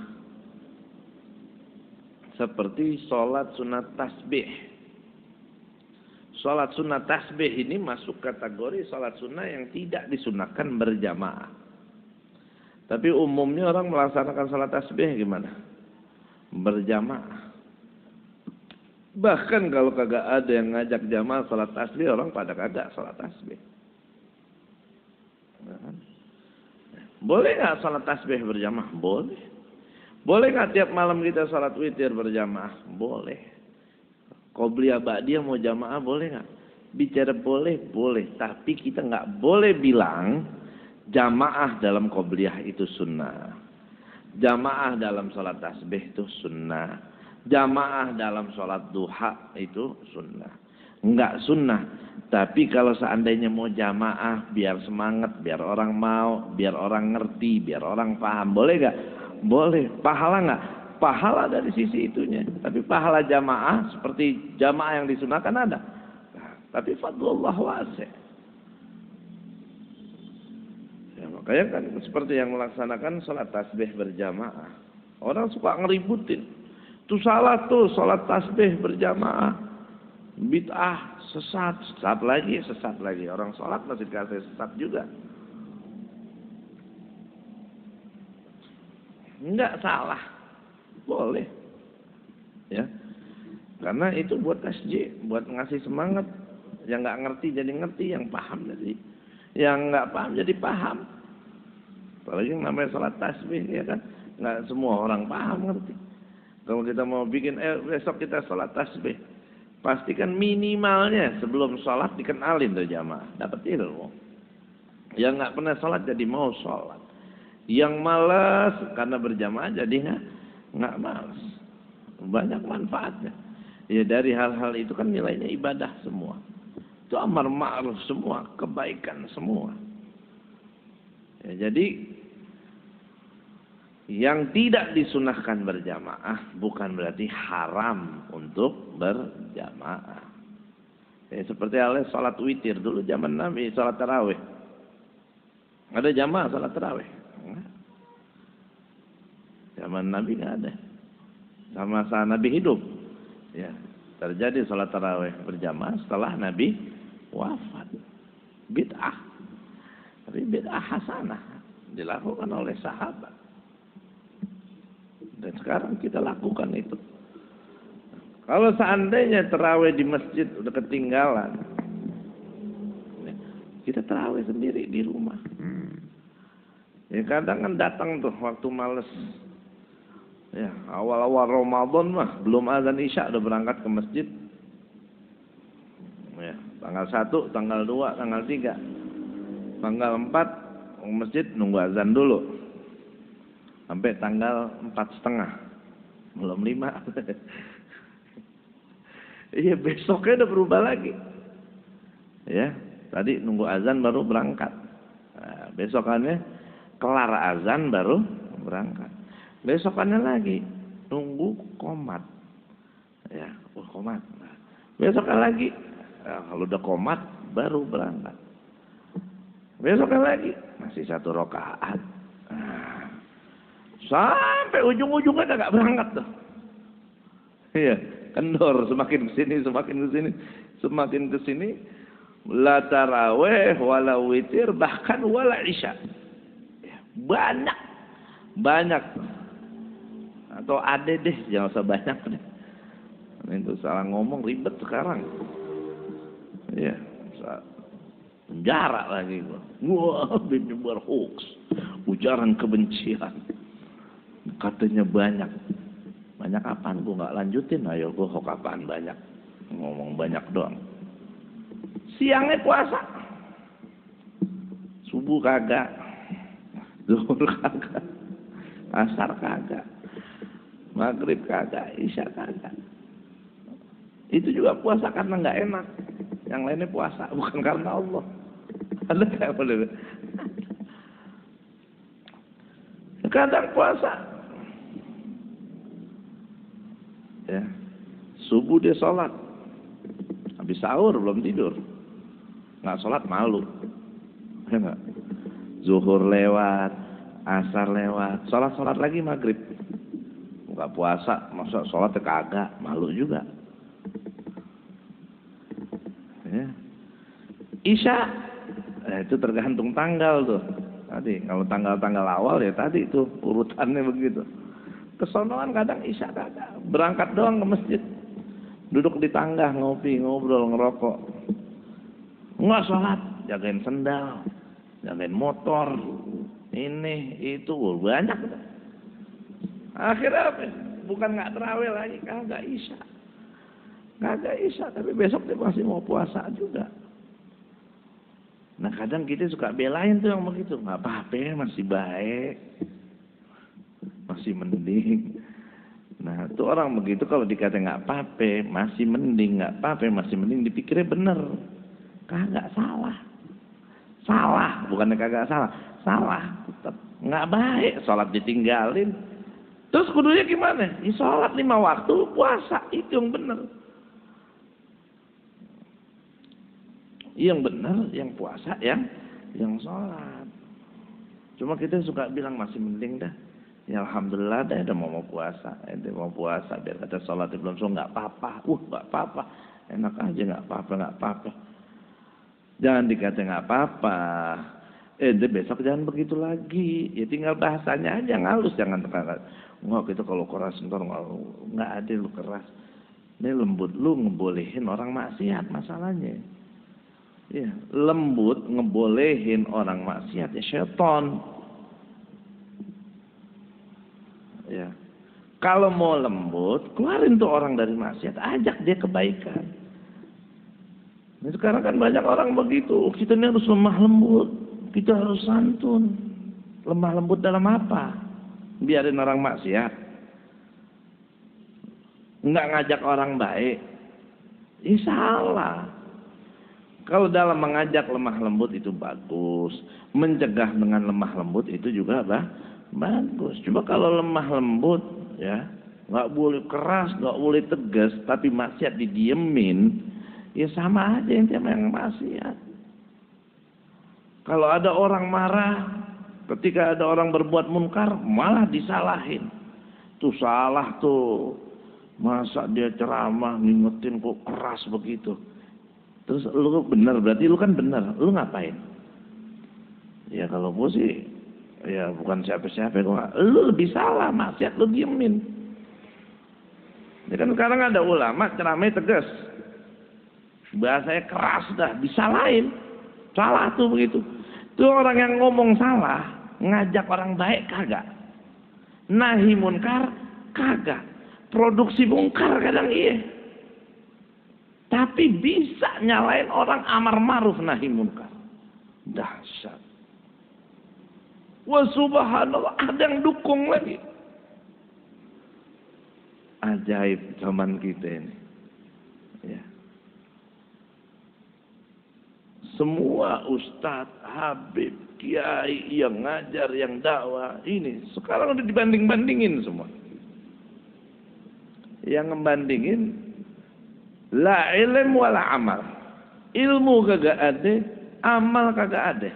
Seperti sholat sunat tasbih. Sholat sunat tasbih ini masuk kategori sholat sunnah yang tidak disunahkan berjamaah. Tapi umumnya orang melaksanakan sholat tasbih gimana? Berjamaah. Bahkan kalau kagak ada yang ngajak jamaah sholat tasbih, orang pada kagak sholat tasbih. Boleh nggak sholat tasbih berjamaah? Boleh. Boleh nggak tiap malam kita sholat witir berjamaah? Boleh. Qobliyah ba'diyah mau jamaah boleh nggak? Bicara boleh, boleh. Tapi kita nggak boleh bilang jamaah dalam qobliyah itu sunnah. Jamaah dalam sholat tasbih itu sunnah. Jamaah dalam sholat duha itu sunnah. Enggak sunnah. Tapi kalau seandainya mau jamaah biar semangat, biar orang mau, biar orang ngerti, biar orang paham. Boleh nggak? Boleh. Pahala nggak? Pahala dari sisi itunya. Tapi pahala jamaah seperti jamaah yang disunahkan ada. Nah, tapi fadlullah wasi'. Ya, makanya kan seperti yang melaksanakan sholat tasbih berjamaah. Orang suka ngeributin. Itu salah tuh sholat tasbih berjamaah. Bid'ah, sesat, sesat lagi, sesat lagi. Orang sholat masih dikasih sesat juga. Enggak salah. Boleh. Ya. Karena itu buat tasjih, buat ngasih semangat. Yang nggak ngerti jadi ngerti, yang paham jadi. Yang nggak paham jadi paham. Apalagi yang namanya sholat tasbih, ya kan. Nggak semua orang paham ngerti. Kalau kita mau bikin, eh besok kita sholat tasbih. Pastikan minimalnya sebelum sholat dikenalin tuh jamaah. Dapat ilmu. Yang nggak pernah sholat jadi mau sholat. Yang malas karena berjamaah jadi nggak nggak malas. Banyak manfaatnya. Ya dari hal-hal itu kan nilainya ibadah semua. Itu amar ma'ruf semua, kebaikan semua. Ya, jadi yang tidak disunahkan berjamaah bukan berarti haram untuk berjamaah. Ya, seperti halnya sholat witir dulu zaman Nabi, sholat tarawih. Ada jamaah sholat tarawih? Enggak. Zaman Nabi nggak ada. Sama saat Nabi hidup, ya terjadi sholat tarawih berjamaah setelah Nabi wafat. Bid'ah, tapi bid'ah hasanah dilakukan oleh sahabat. Dan sekarang kita lakukan itu. Kalau seandainya tarawih di masjid udah ketinggalan, kita tarawih sendiri di rumah. Ya kadang kan datang tuh waktu males. Ya awal-awal Ramadan mah belum azan isya udah berangkat ke masjid. Ya tanggal satu, tanggal dua, tanggal tiga, tanggal empat ke masjid nunggu azan dulu. Sampai tanggal empat setengah, belum lima. Iya besoknya udah berubah lagi. Ya tadi nunggu azan baru berangkat. Nah, besokannya kelar azan baru berangkat. Besokannya lagi nunggu qomat. Ya, oh qomat. Nah, besoknya lagi, nah, kalau udah qomat baru berangkat. Besoknya lagi masih satu rakaat. Nah, sampai ujung-ujungnya udah gak berangkat tuh. Iya, kendor semakin kesini, semakin kesini, semakin kesini. La taraweh, wala witir, bahkan wala isya. Banyak, banyak. Atau ade deh, jangan usah banyak deh. Itu salah ngomong ribet sekarang. Iya, penjara lagi gua. Wah, menyebar hoax, ujaran kebencian. Katanya banyak. Banyak apaan? Gue nggak lanjutin. Ayo gue hoax apaan banyak? Ngomong banyak doang. Siangnya puasa. Subuh kagak. Zuhur kagak. Asar kagak. Maghrib kagak. Isya kagak. Itu juga puasa karena nggak enak. Yang lainnya puasa bukan karena Allah. Ada nggak boleh? Kadang puasa. Ya, subuh dia sholat. Habis sahur belum tidur. Nggak sholat malu. Ya nggak? Zuhur lewat, asar lewat, sholat-sholat lagi maghrib. Nggak puasa, masa sholatnya kagak, malu juga. Ya. Isya, eh, itu tergantung tanggal tuh. Tadi kalau tanggal-tanggal awal ya tadi itu urutannya begitu. Kesonoan kadang isya kagak, berangkat doang ke masjid, duduk di tangga ngopi, ngobrol, ngerokok. Nggak sholat, jagain sendal, jagain motor, ini itu banyak. Akhirnya apa? Bukan nggak terawih lagi, kagak isya. kagak isya, tapi besok dia masih mau puasa juga. Nah kadang kita suka belain tuh yang begitu, nggak apa-apa, masih baik, masih mending. Nah itu orang begitu kalau dikata nggak apa-apa, masih mending, nggak apa-apa, masih mending, dipikirnya bener, kagak salah, salah, bukannya kagak salah, salah, tetap nggak baik, sholat ditinggalin. Terus kudunya gimana? Ya, sholat lima waktu, puasa, itu yang bener. Yang benar, yang puasa, yang yang sholat. Cuma kita suka bilang masih mending dah. Ya alhamdulillah dah, udah mau mau puasa, udah mau puasa. Biar kata sholat belum sholat nggak apa-apa, uh nggak apa-apa, enak aja nggak apa-apa nggak apa-apa. Jangan dikata nggak apa-apa. Eh, deh besok jangan begitu lagi. Ya tinggal bahasanya aja ngalus, jangan tekan. Nggak kita kalau keras ntar nggak ada lu keras. Ini lembut lu ngebolehin orang maksiat masalahnya. Ya, lembut ngebolehin orang maksiat ya syaitan. Ya. Kalau mau lembut, keluarin tuh orang dari maksiat, ajak dia kebaikan. Nah, sekarang kan banyak orang begitu, kita ini harus lemah lembut, kita harus santun. Lemah lembut dalam apa? Biarin orang maksiat. Enggak ngajak orang baik. Ini salah. Kalau dalam mengajak lemah lembut itu bagus, mencegah dengan lemah lembut itu juga bah, bagus. Cuma kalau lemah lembut, ya nggak boleh keras, nggak boleh tegas, tapi maksiat didiemin, ya sama aja yang yang maksiat. Kalau ada orang marah, ketika ada orang berbuat munkar, malah disalahin. Tuh salah tuh, masa dia ceramah ngingetin kok keras begitu. Terus lu benar, berarti lu kan benar, lu ngapain? Ya kalau gue sih, ya bukan siapa-siapa, lu lebih salah, maksiat lu diemin. Ya kan sekarang ada ulama ceramahnya tegas, bahasanya keras dah, disalahin, salah tuh begitu. Tuh orang yang ngomong salah, ngajak orang baik kagak, nahi munkar kagak, produksi munkar kadang iya. Tapi bisa nyalain orang amar ma'ruf nahi munkar. Dahsyat. Wah subhanallah, ada yang dukung lagi. Ajaib zaman kita ini. Ya. Semua ustadz, habib, kiai yang ngajar, yang dakwah, ini sekarang udah dibanding-bandingin semua. Yang ngebandingin la ilm wala amal. Ilmu kagak ada, amal kagak ada.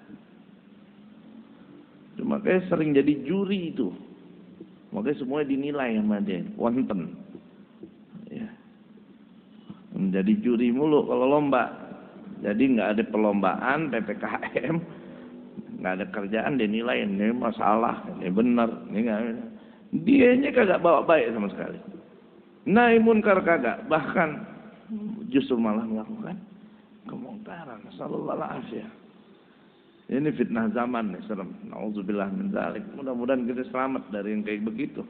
Cuma kayak sering jadi juri itu. Makanya semuanya dinilai sama dia, wonten. Ya. Menjadi juri mulu kalau lomba. Jadi nggak ada perlombaan P P K M, nggak ada kerjaan dia nilai ini masalah, ini benar, ini nggak. Dianya kagak bawa baik sama sekali. Nahi munkar kagak, bahkan justru malah melakukan kemungkaran. Sallallahu alaihi wasallam. Ini fitnah zaman nih, serem. Nauzubillah min dzalik. Mudah-mudahan kita selamat dari yang kayak begitu.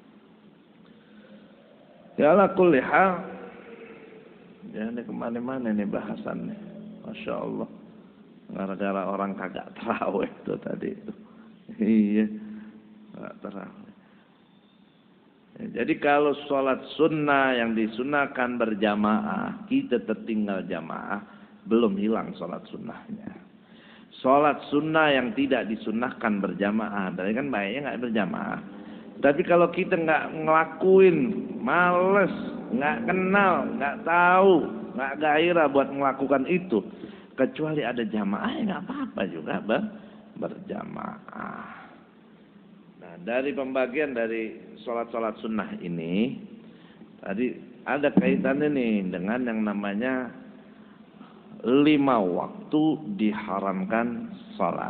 Ya ala kulli hal. Ya ini kemana-mana nih bahasannya. Masya Allah. Gara-gara orang kagak tarawih itu tadi itu. Iya. Kagak tarawih. Ya, jadi kalau sholat sunnah yang disunahkan berjamaah, kita tertinggal jamaah, belum hilang sholat sunnahnya. Sholat sunnah yang tidak disunahkan berjamaah, dari kan baiknya nggak berjamaah. Tapi kalau kita nggak ngelakuin, males, nggak kenal, nggak tahu, nggak gairah buat melakukan itu, kecuali ada jamaah, ya nggak apa-apa juga ber berjamaah. Nah, dari pembagian dari sholat-sholat sunnah ini, tadi ada kaitannya nih dengan yang namanya lima waktu diharamkan salat.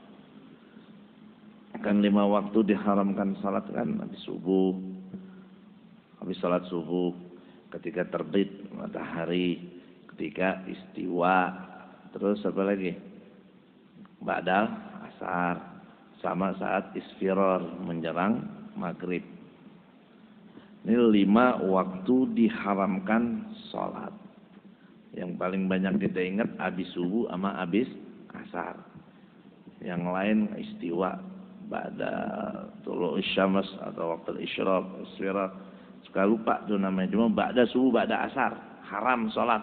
Kan lima waktu diharamkan salat kan habis subuh, habis salat subuh, ketika terbit matahari, ketika istiwa, terus apa lagi? Ba'dal asar, sama saat isfiror menjelang maghrib. Ini lima waktu diharamkan sholat. Yang paling banyak kita ingat habis subuh sama habis asar. Yang lain istiwa, ba'da tulu'us syams atau waktu isyraq, isyraq. Suka lupa tuh namanya. Cuma ba'da subuh, ba'da asar, haram sholat.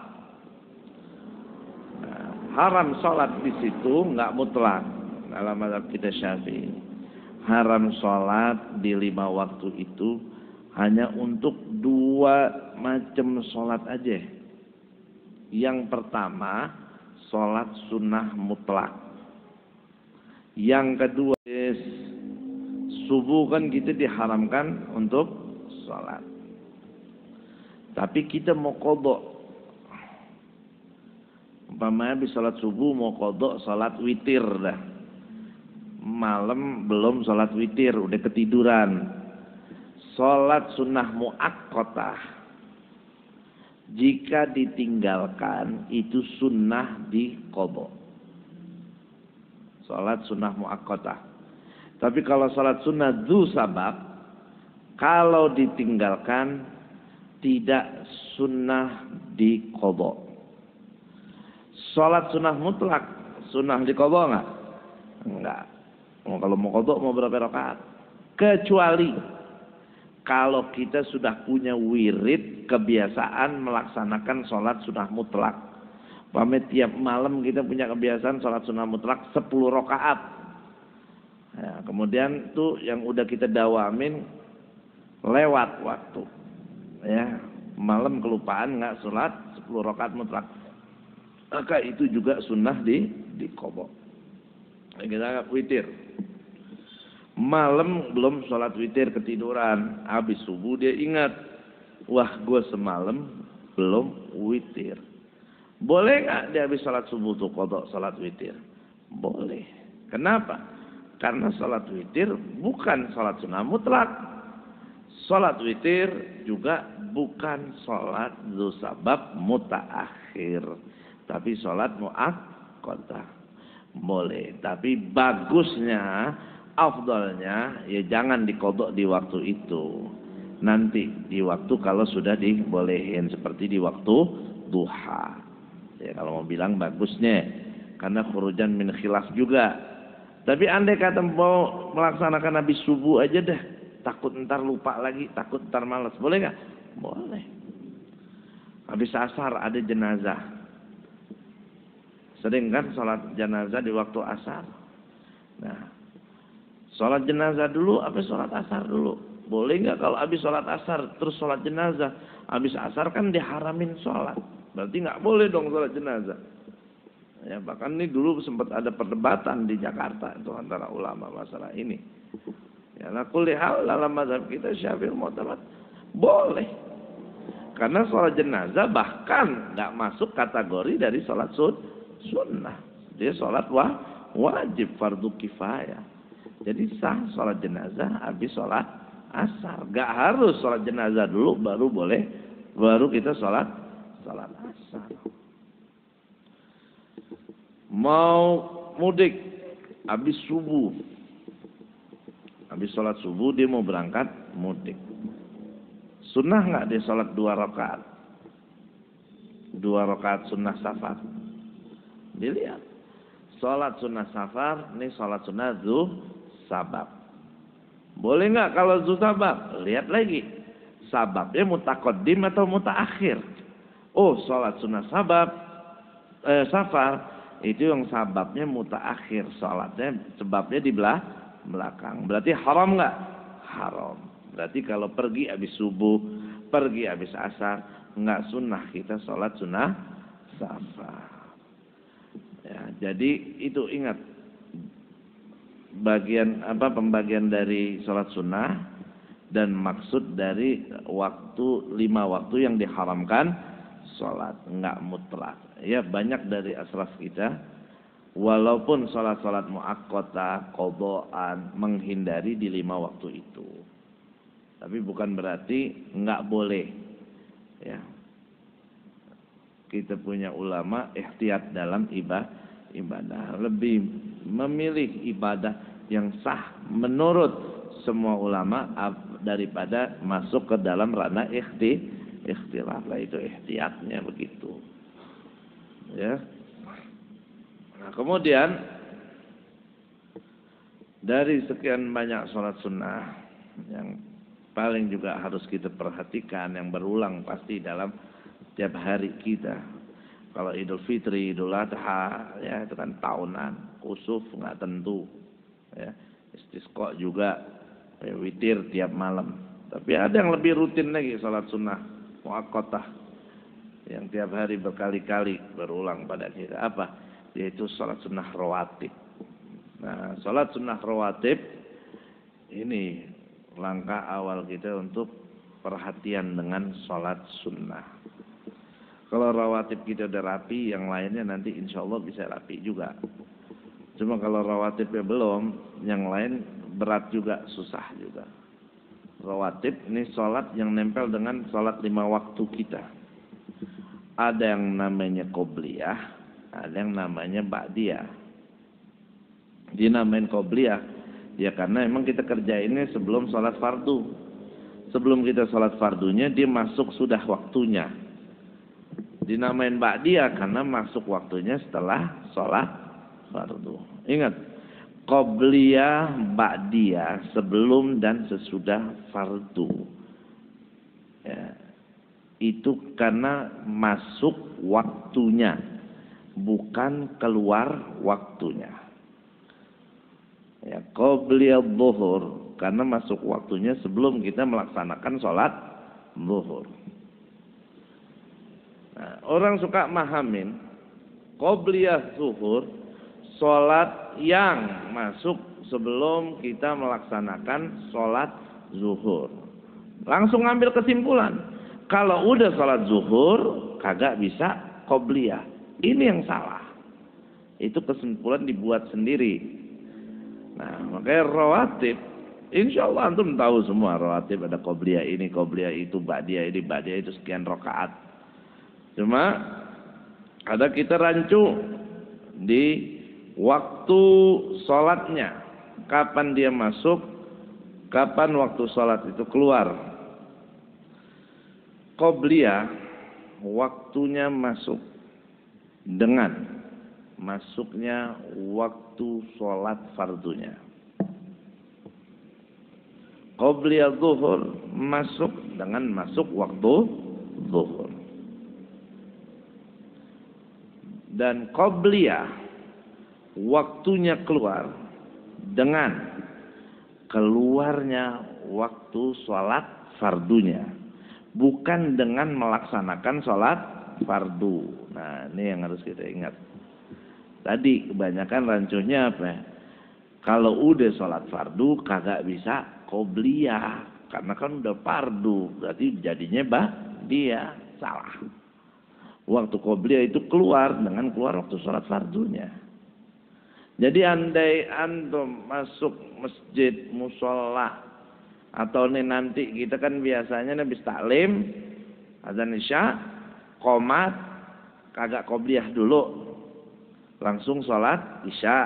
Nah, haram sholat di situ nggak mutlak dalam mazhab kita Syafi'i. Haram sholat di lima waktu itu hanya untuk dua macam sholat aja. Yang pertama, sholat sunnah mutlak. Yang kedua, subuh kan kita diharamkan untuk sholat. Tapi kita mau kodok. Umpamanya habis sholat subuh mau kodok sholat witir dah. Malam belum sholat witir, udah ketiduran. Sholat sunnah muakkotah. Jika ditinggalkan itu sunnah diqadha. Salat sunnah muakkatah. Tapi kalau salat sunnah dzu sabab, kalau ditinggalkan tidak sunnah diqadha. Salat sunnah mutlak sunnah diqadha enggak? Enggak. Kalau mau qadha mau berapa rakaat? Kecuali kalau kita sudah punya wirid kebiasaan melaksanakan sholat sunnah mutlak. Pamit tiap malam kita punya kebiasaan sholat sunnah mutlak sepuluh rakaat. Ya, kemudian tuh yang udah kita dawamin lewat waktu. Ya, malam kelupaan nggak sholat sepuluh rakaat mutlak. Maka itu juga sunnah di di qadha. Kita witir. Malam belum sholat witir ketiduran. Habis subuh dia ingat. Wah gue semalam belum witir. Boleh gak dia habis sholat subuh tuh kodok sholat witir? Boleh. Kenapa? Karena sholat witir bukan sholat sunnah mutlak. Sholat witir juga bukan sholat dzu sabab mutaakhir. Tapi sholat muakkatah. Boleh. Tapi bagusnya, afdalnya ya jangan dikodok di waktu itu. Nanti di waktu kalau sudah dibolehin seperti di waktu duha. Ya kalau mau bilang bagusnya karena khurujan min khilaf juga. Tapi andai kata mau melaksanakan habis subuh aja deh, takut ntar lupa lagi, takut ntar malas. Boleh nggak? Boleh. Habis asar ada jenazah. Sering kan sholat jenazah di waktu asar. Nah, sholat jenazah dulu, habis sholat asar dulu. Boleh nggak kalau habis sholat asar terus sholat jenazah? Habis asar kan diharamin sholat. Berarti nggak boleh dong sholat jenazah. Ya bahkan ini dulu sempat ada perdebatan di Jakarta itu antara ulama masalah ini. Ya lah kulli hal dalam mazhab kita Syafi'i mu'tamad boleh. Karena sholat jenazah bahkan nggak masuk kategori dari sholat sunnah. Dia sholat wah, wajib fardu kifayah. Jadi sah sholat jenazah habis sholat asar. Gak harus sholat jenazah dulu baru boleh, baru kita sholat sholat asar. Mau mudik habis subuh, habis sholat subuh dia mau berangkat mudik. Sunnah nggak dia sholat dua rakaat? Dua rakaat sunnah safar. Dilihat. Sholat sunnah safar, ini sholat sunnah dzu sabab. Boleh nggak kalau dzu sabab? Lihat lagi. Sababnya mutaqaddim atau mutaakhir. Oh, sholat sunnah sabab, eh, safar, itu yang sababnya mutaakhir. Sholatnya, sebabnya di belah, belakang. Berarti haram nggak? Haram. Berarti kalau pergi habis subuh, pergi habis asar, nggak sunnah kita sholat sunnah safar. Ya, jadi itu ingat bagian apa pembagian dari sholat sunnah dan maksud dari waktu lima waktu yang diharamkan sholat nggak mutlak. Ya banyak dari asraf kita walaupun sholat-sholat muakkatah, qadhaan menghindari di lima waktu itu. Tapi bukan berarti nggak boleh. Ya. Kita punya ulama ihtiyat dalam ibadah, ibadah lebih memilih ibadah yang sah menurut semua ulama daripada masuk ke dalam ranah ikhti, ikhtilaf lah, itu ihtiyatnya begitu. Ya. Nah, kemudian dari sekian banyak sholat sunnah yang paling juga harus kita perhatikan, yang berulang pasti dalam tiap hari kita. Kalau Idul Fitri, Idul Adha, ya itu kan tahunan, kusuf nggak tentu, ya. Istisqa juga, ya, witir tiap malam. Tapi ada yang lebih rutin lagi, sholat sunnah muakkatah, yang tiap hari berkali-kali berulang pada kita. Apa? Yaitu sholat sunnah rawatib. Nah, sholat sunnah rawatib ini langkah awal kita untuk perhatian dengan sholat sunnah. Kalau rawatib kita udah rapi, yang lainnya nanti insya Allah bisa rapi juga. Cuma kalau rawatibnya belum, yang lain berat juga, susah juga. Rawatib ini sholat yang nempel dengan sholat lima waktu kita. Ada yang namanya qobliyah, ada yang namanya ba'diyah. Dinamain qobliyah, ya karena emang kita kerjainnya sebelum sholat fardu. Sebelum kita sholat fardunya, dia masuk sudah waktunya. Dinamain ba'diyah karena masuk waktunya setelah sholat fardu. Ingat, qobliyah, ba'diyah, sebelum dan sesudah fardu. Ya, itu karena masuk waktunya, bukan keluar waktunya. Ya, qobliyah zuhur karena masuk waktunya sebelum kita melaksanakan sholat zuhur. Nah, orang suka mahamin qobliyah zuhur, sholat yang masuk sebelum kita melaksanakan sholat zuhur. Langsung ngambil kesimpulan, kalau udah sholat zuhur kagak bisa qobliyah. Ini yang salah. Itu kesimpulan dibuat sendiri. Nah, makanya rawatib, insya Allah antum tahu semua rawatib, ada qobliyah ini, qobliyah itu, ba'diyah ini, ba'diyah itu, sekian rakaat. Cuma ada kita rancu di waktu sholatnya, kapan dia masuk, kapan waktu sholat itu keluar. Qobliyah waktunya masuk dengan masuknya waktu sholat fardunya. Qobliyah zuhur masuk dengan masuk waktu zuhur. Dan qobliyah waktunya keluar dengan keluarnya waktu sholat fardunya, bukan dengan melaksanakan sholat fardu. Nah, ini yang harus kita ingat. Tadi kebanyakan rancunya apa? Kalau udah sholat fardu kagak bisa qobliyah, karena kan udah fardu, berarti jadinya bah dia salah. Waktu qobliyah itu keluar dengan keluar waktu sholat fardunya. Jadi andai antum masuk masjid, musola, atau nih nanti kita kan biasanya habis taklim, azan isya, qomat, kagak qobliyah dulu, langsung sholat isya.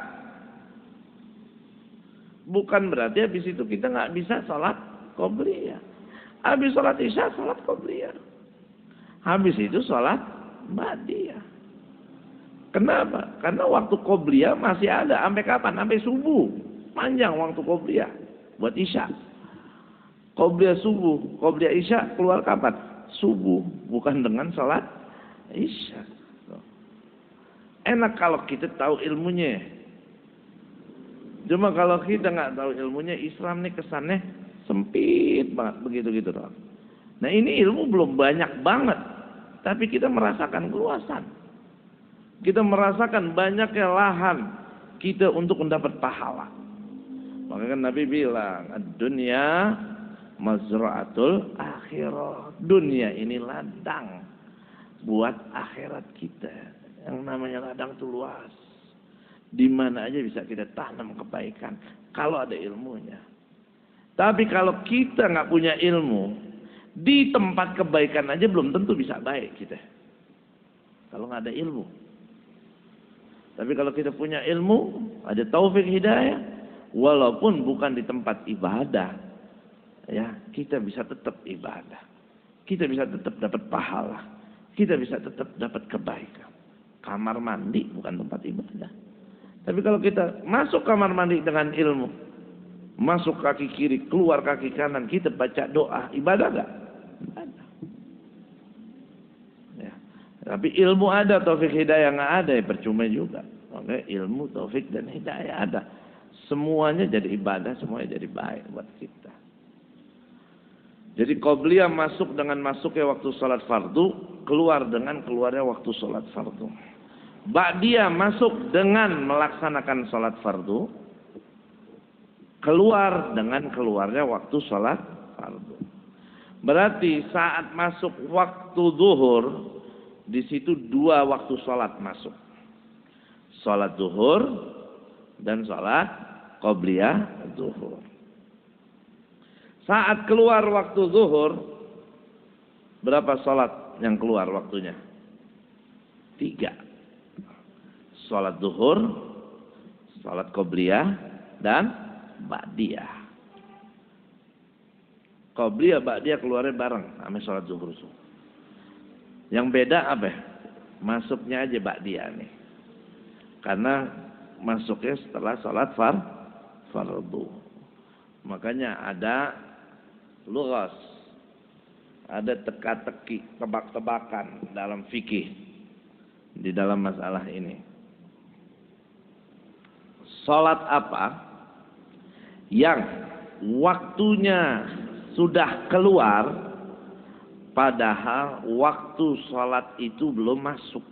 Bukan berarti habis itu kita nggak bisa sholat qobliyah. Habis sholat isya, sholat qobliyah. Habis itu sholat ba'diyah. Kenapa? Karena waktu qobliyah masih ada. Sampai kapan? Sampai subuh. Panjang waktu qobliyah buat isya. Qobliyah subuh, qobliyah isya keluar kapan? Subuh, bukan dengan sholat isya. Enak kalau kita tahu ilmunya. Cuma kalau kita nggak tahu ilmunya, Islam nih kesannya sempit banget begitu-gitu doang. Nah, ini ilmu belum banyak banget, tapi kita merasakan keluasan. Kita merasakan banyaknya lahan kita untuk mendapat pahala. Maka kan Nabi bilang, dunia mazra'atul akhirah. Dunia ini ladang buat akhirat kita. Yang namanya ladang itu luas. Di mana aja bisa kita tanam kebaikan kalau ada ilmunya. Tapi kalau kita nggak punya ilmu, di tempat kebaikan aja belum tentu bisa baik kita. Kalau nggak ada ilmu. Tapi kalau kita punya ilmu, ada taufik hidayah, walaupun bukan di tempat ibadah, ya kita bisa tetap ibadah. Kita bisa tetap dapat pahala. Kita bisa tetap dapat kebaikan. Kamar mandi bukan tempat ibadah. Tapi kalau kita masuk kamar mandi dengan ilmu, masuk kaki kiri, keluar kaki kanan, kita baca doa, ibadah gak? Ibadah. Ya. Tapi ilmu ada, taufik hidayah nggak ada, ya percuma juga. Makanya ilmu, taufik dan hidayah ada. Semuanya jadi ibadah, semuanya jadi baik buat kita. Jadi qobliyah masuk dengan masuknya waktu sholat fardu, keluar dengan keluarnya waktu sholat fardu. Ba'diyah masuk dengan melaksanakan sholat fardu, keluar dengan keluarnya waktu sholat fardu. Berarti saat masuk waktu zuhur, di situ dua waktu sholat masuk. Sholat zuhur dan sholat qobliyah zuhur. Saat keluar waktu zuhur, berapa sholat yang keluar waktunya? Tiga. Sholat zuhur, sholat qobliyah, dan ba'diyah. Qobliyah, ba'diyah keluarnya bareng sama sholat zuhur. Yang beda apa? Masuknya aja ba'diyah nih. Karena masuknya setelah sholat far, fardu. Makanya ada lughas, ada teka-teki, tebak-tebakan dalam fikih di dalam masalah ini. Salat apa yang waktunya sudah keluar padahal waktu salat itu belum masuk?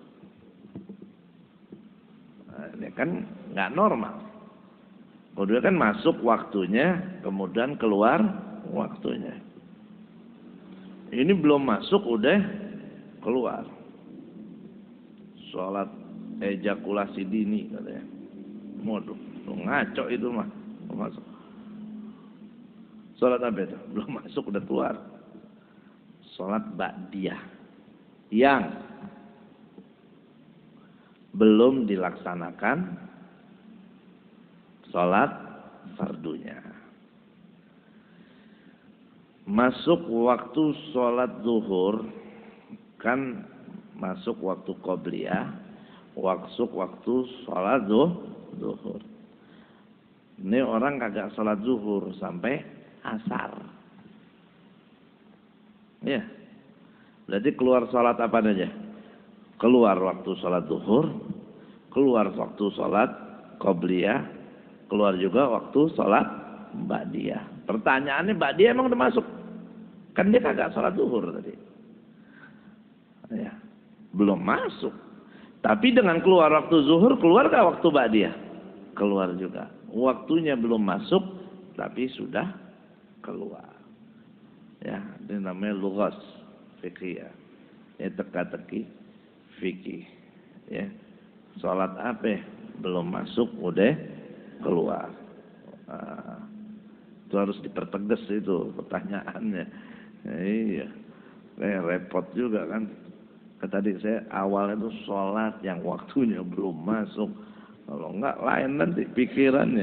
Nah, ini kan nggak normal. Kemudian kan masuk waktunya, kemudian keluar waktunya. Ini belum masuk udah keluar. Sholat ejakulasi dini katanya. Waduh, ngaco itu mah. Belum masuk. Sholat apa itu? Belum masuk udah keluar. Sholat ba'diyah yang belum dilaksanakan sholat fardunya. Masuk waktu sholat zuhur kan masuk waktu qobliyah, masuk waktu sholat zuhur. Ini orang kagak sholat zuhur sampai asar. Ya, berarti keluar sholat apa aja? Keluar waktu sholat zuhur, keluar waktu sholat qobliyah, keluar juga waktu sholat ba'diyah. Pertanyaannya ba'diyah emang udah masuk? Kan dia kagak sholat zuhur tadi. Ya, belum masuk. Tapi dengan keluar waktu zuhur, keluar gak waktu ba'diyah? Keluar juga. Waktunya belum masuk, tapi sudah keluar. Ya, ini namanya lughas fikih ya. Ya, teka-teki fikih. Ya, sholat apa? Belum masuk, udah keluar. Nah, itu harus dipertegas itu pertanyaannya. Ya, iya, kayak repot juga kan. Tadi saya awalnya itu sholat yang waktunya belum masuk. Kalau enggak lain nanti pikirannya.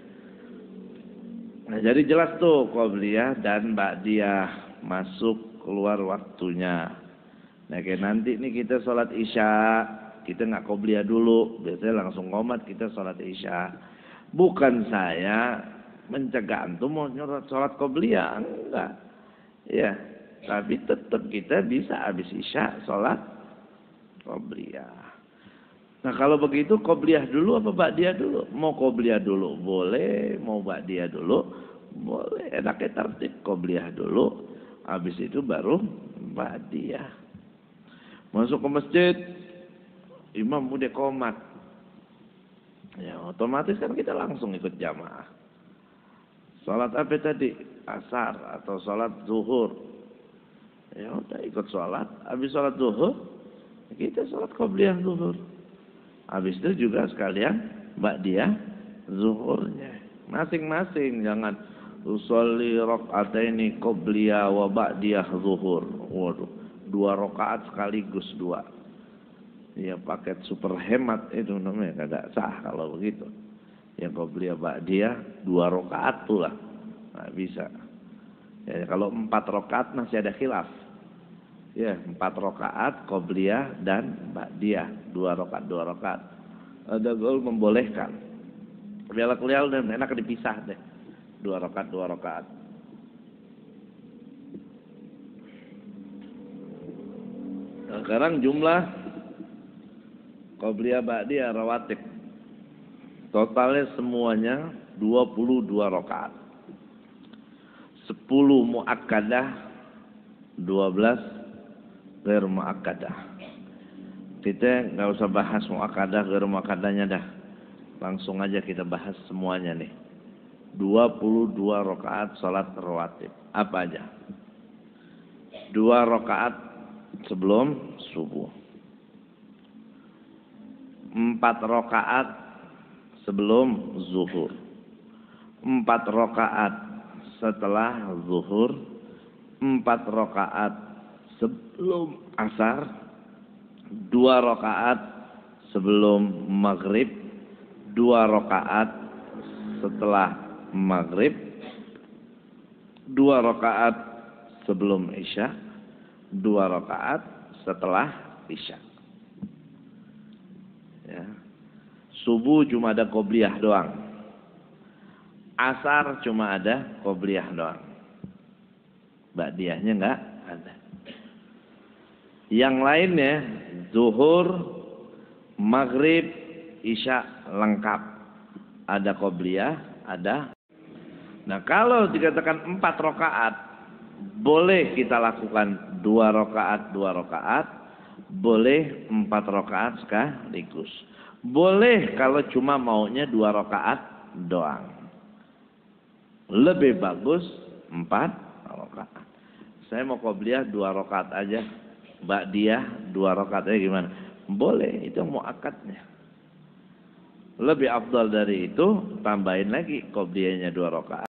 Nah, jadi jelas tuh qobliyah dan ba'diyah masuk keluar waktunya. Nah, kayak nanti nih kita sholat isya, kita nggak qobliyah dulu, biasanya langsung qomat kita sholat isya. Bukan saya mencegah antum mau sholat qobliyah, enggak. Ya, tapi tetap kita bisa habis isya sholat qobliyah. Nah, kalau begitu qobliyah dulu apa ba'diyah dulu? Mau qobliyah dulu boleh, mau ba'diyah dulu boleh. Enaknya tertib qobliyah dulu, habis itu baru ba'diyah. Masuk ke masjid, imam udah qomat. Ya, otomatis kan kita langsung ikut jamaah. Salat apa tadi? Asar atau salat zuhur. Ya udah ikut salat. Habis salat zuhur, kita salat qobliyah zuhur. Habis itu juga sekalian ba'diyah zuhurnya. Masing-masing, jangan usolli rakaataini qobliyah wa ba'diyah zuhur. Waduh, dua rakaat sekaligus dua. Ya paket super hemat itu namanya, kagak sah kalau begitu. Yang qobliyah ba'diyah dua rakaat tuh lah, nggak bisa. Ya, kalau empat rakaat masih ada khilaf. Ya, empat rakaat qobliyah dan ba'diyah, dua rakaat dua rakaat. Ada gaul membolehkan. Biarlah kuliah dan enak dipisah deh, dua rakaat dua rakaat. Nah, sekarang jumlah qobliyah ba'diyah rawatib totalnya semuanya dua puluh dua rakaat. sepuluh muakkadah, dua belas ghair muakkadah. Kita nggak usah bahas muakkadah ghair muakkadahnya dah. Langsung aja kita bahas semuanya nih. dua puluh dua rakaat salat rawatib. Apa aja? Dua rakaat sebelum subuh. Empat rakaat sebelum zuhur. Empat rakaat setelah zuhur, empat rakaat sebelum asar, dua rakaat sebelum maghrib, dua rakaat setelah maghrib, dua rakaat sebelum isya, dua rakaat setelah isya. Ya. Subuh cuma ada qobliyah doang. Asar cuma ada qobliyah doang. Ba'diyahnya enggak ada. Yang lainnya zuhur, maghrib, isya lengkap. Ada qobliyah, ada. Nah, kalau dikatakan empat rakaat, boleh kita lakukan dua rakaat, dua rakaat, boleh empat rakaat sekaligus. Boleh kalau cuma maunya dua rakaat doang. Lebih bagus empat rakaat. Saya mau qobliyah dua rakaat aja, ba'diyah dua rakaat aja gimana? Boleh, itu muakkadnya. Lebih afdal dari itu tambahin lagi qobliyahnya dua rakaat.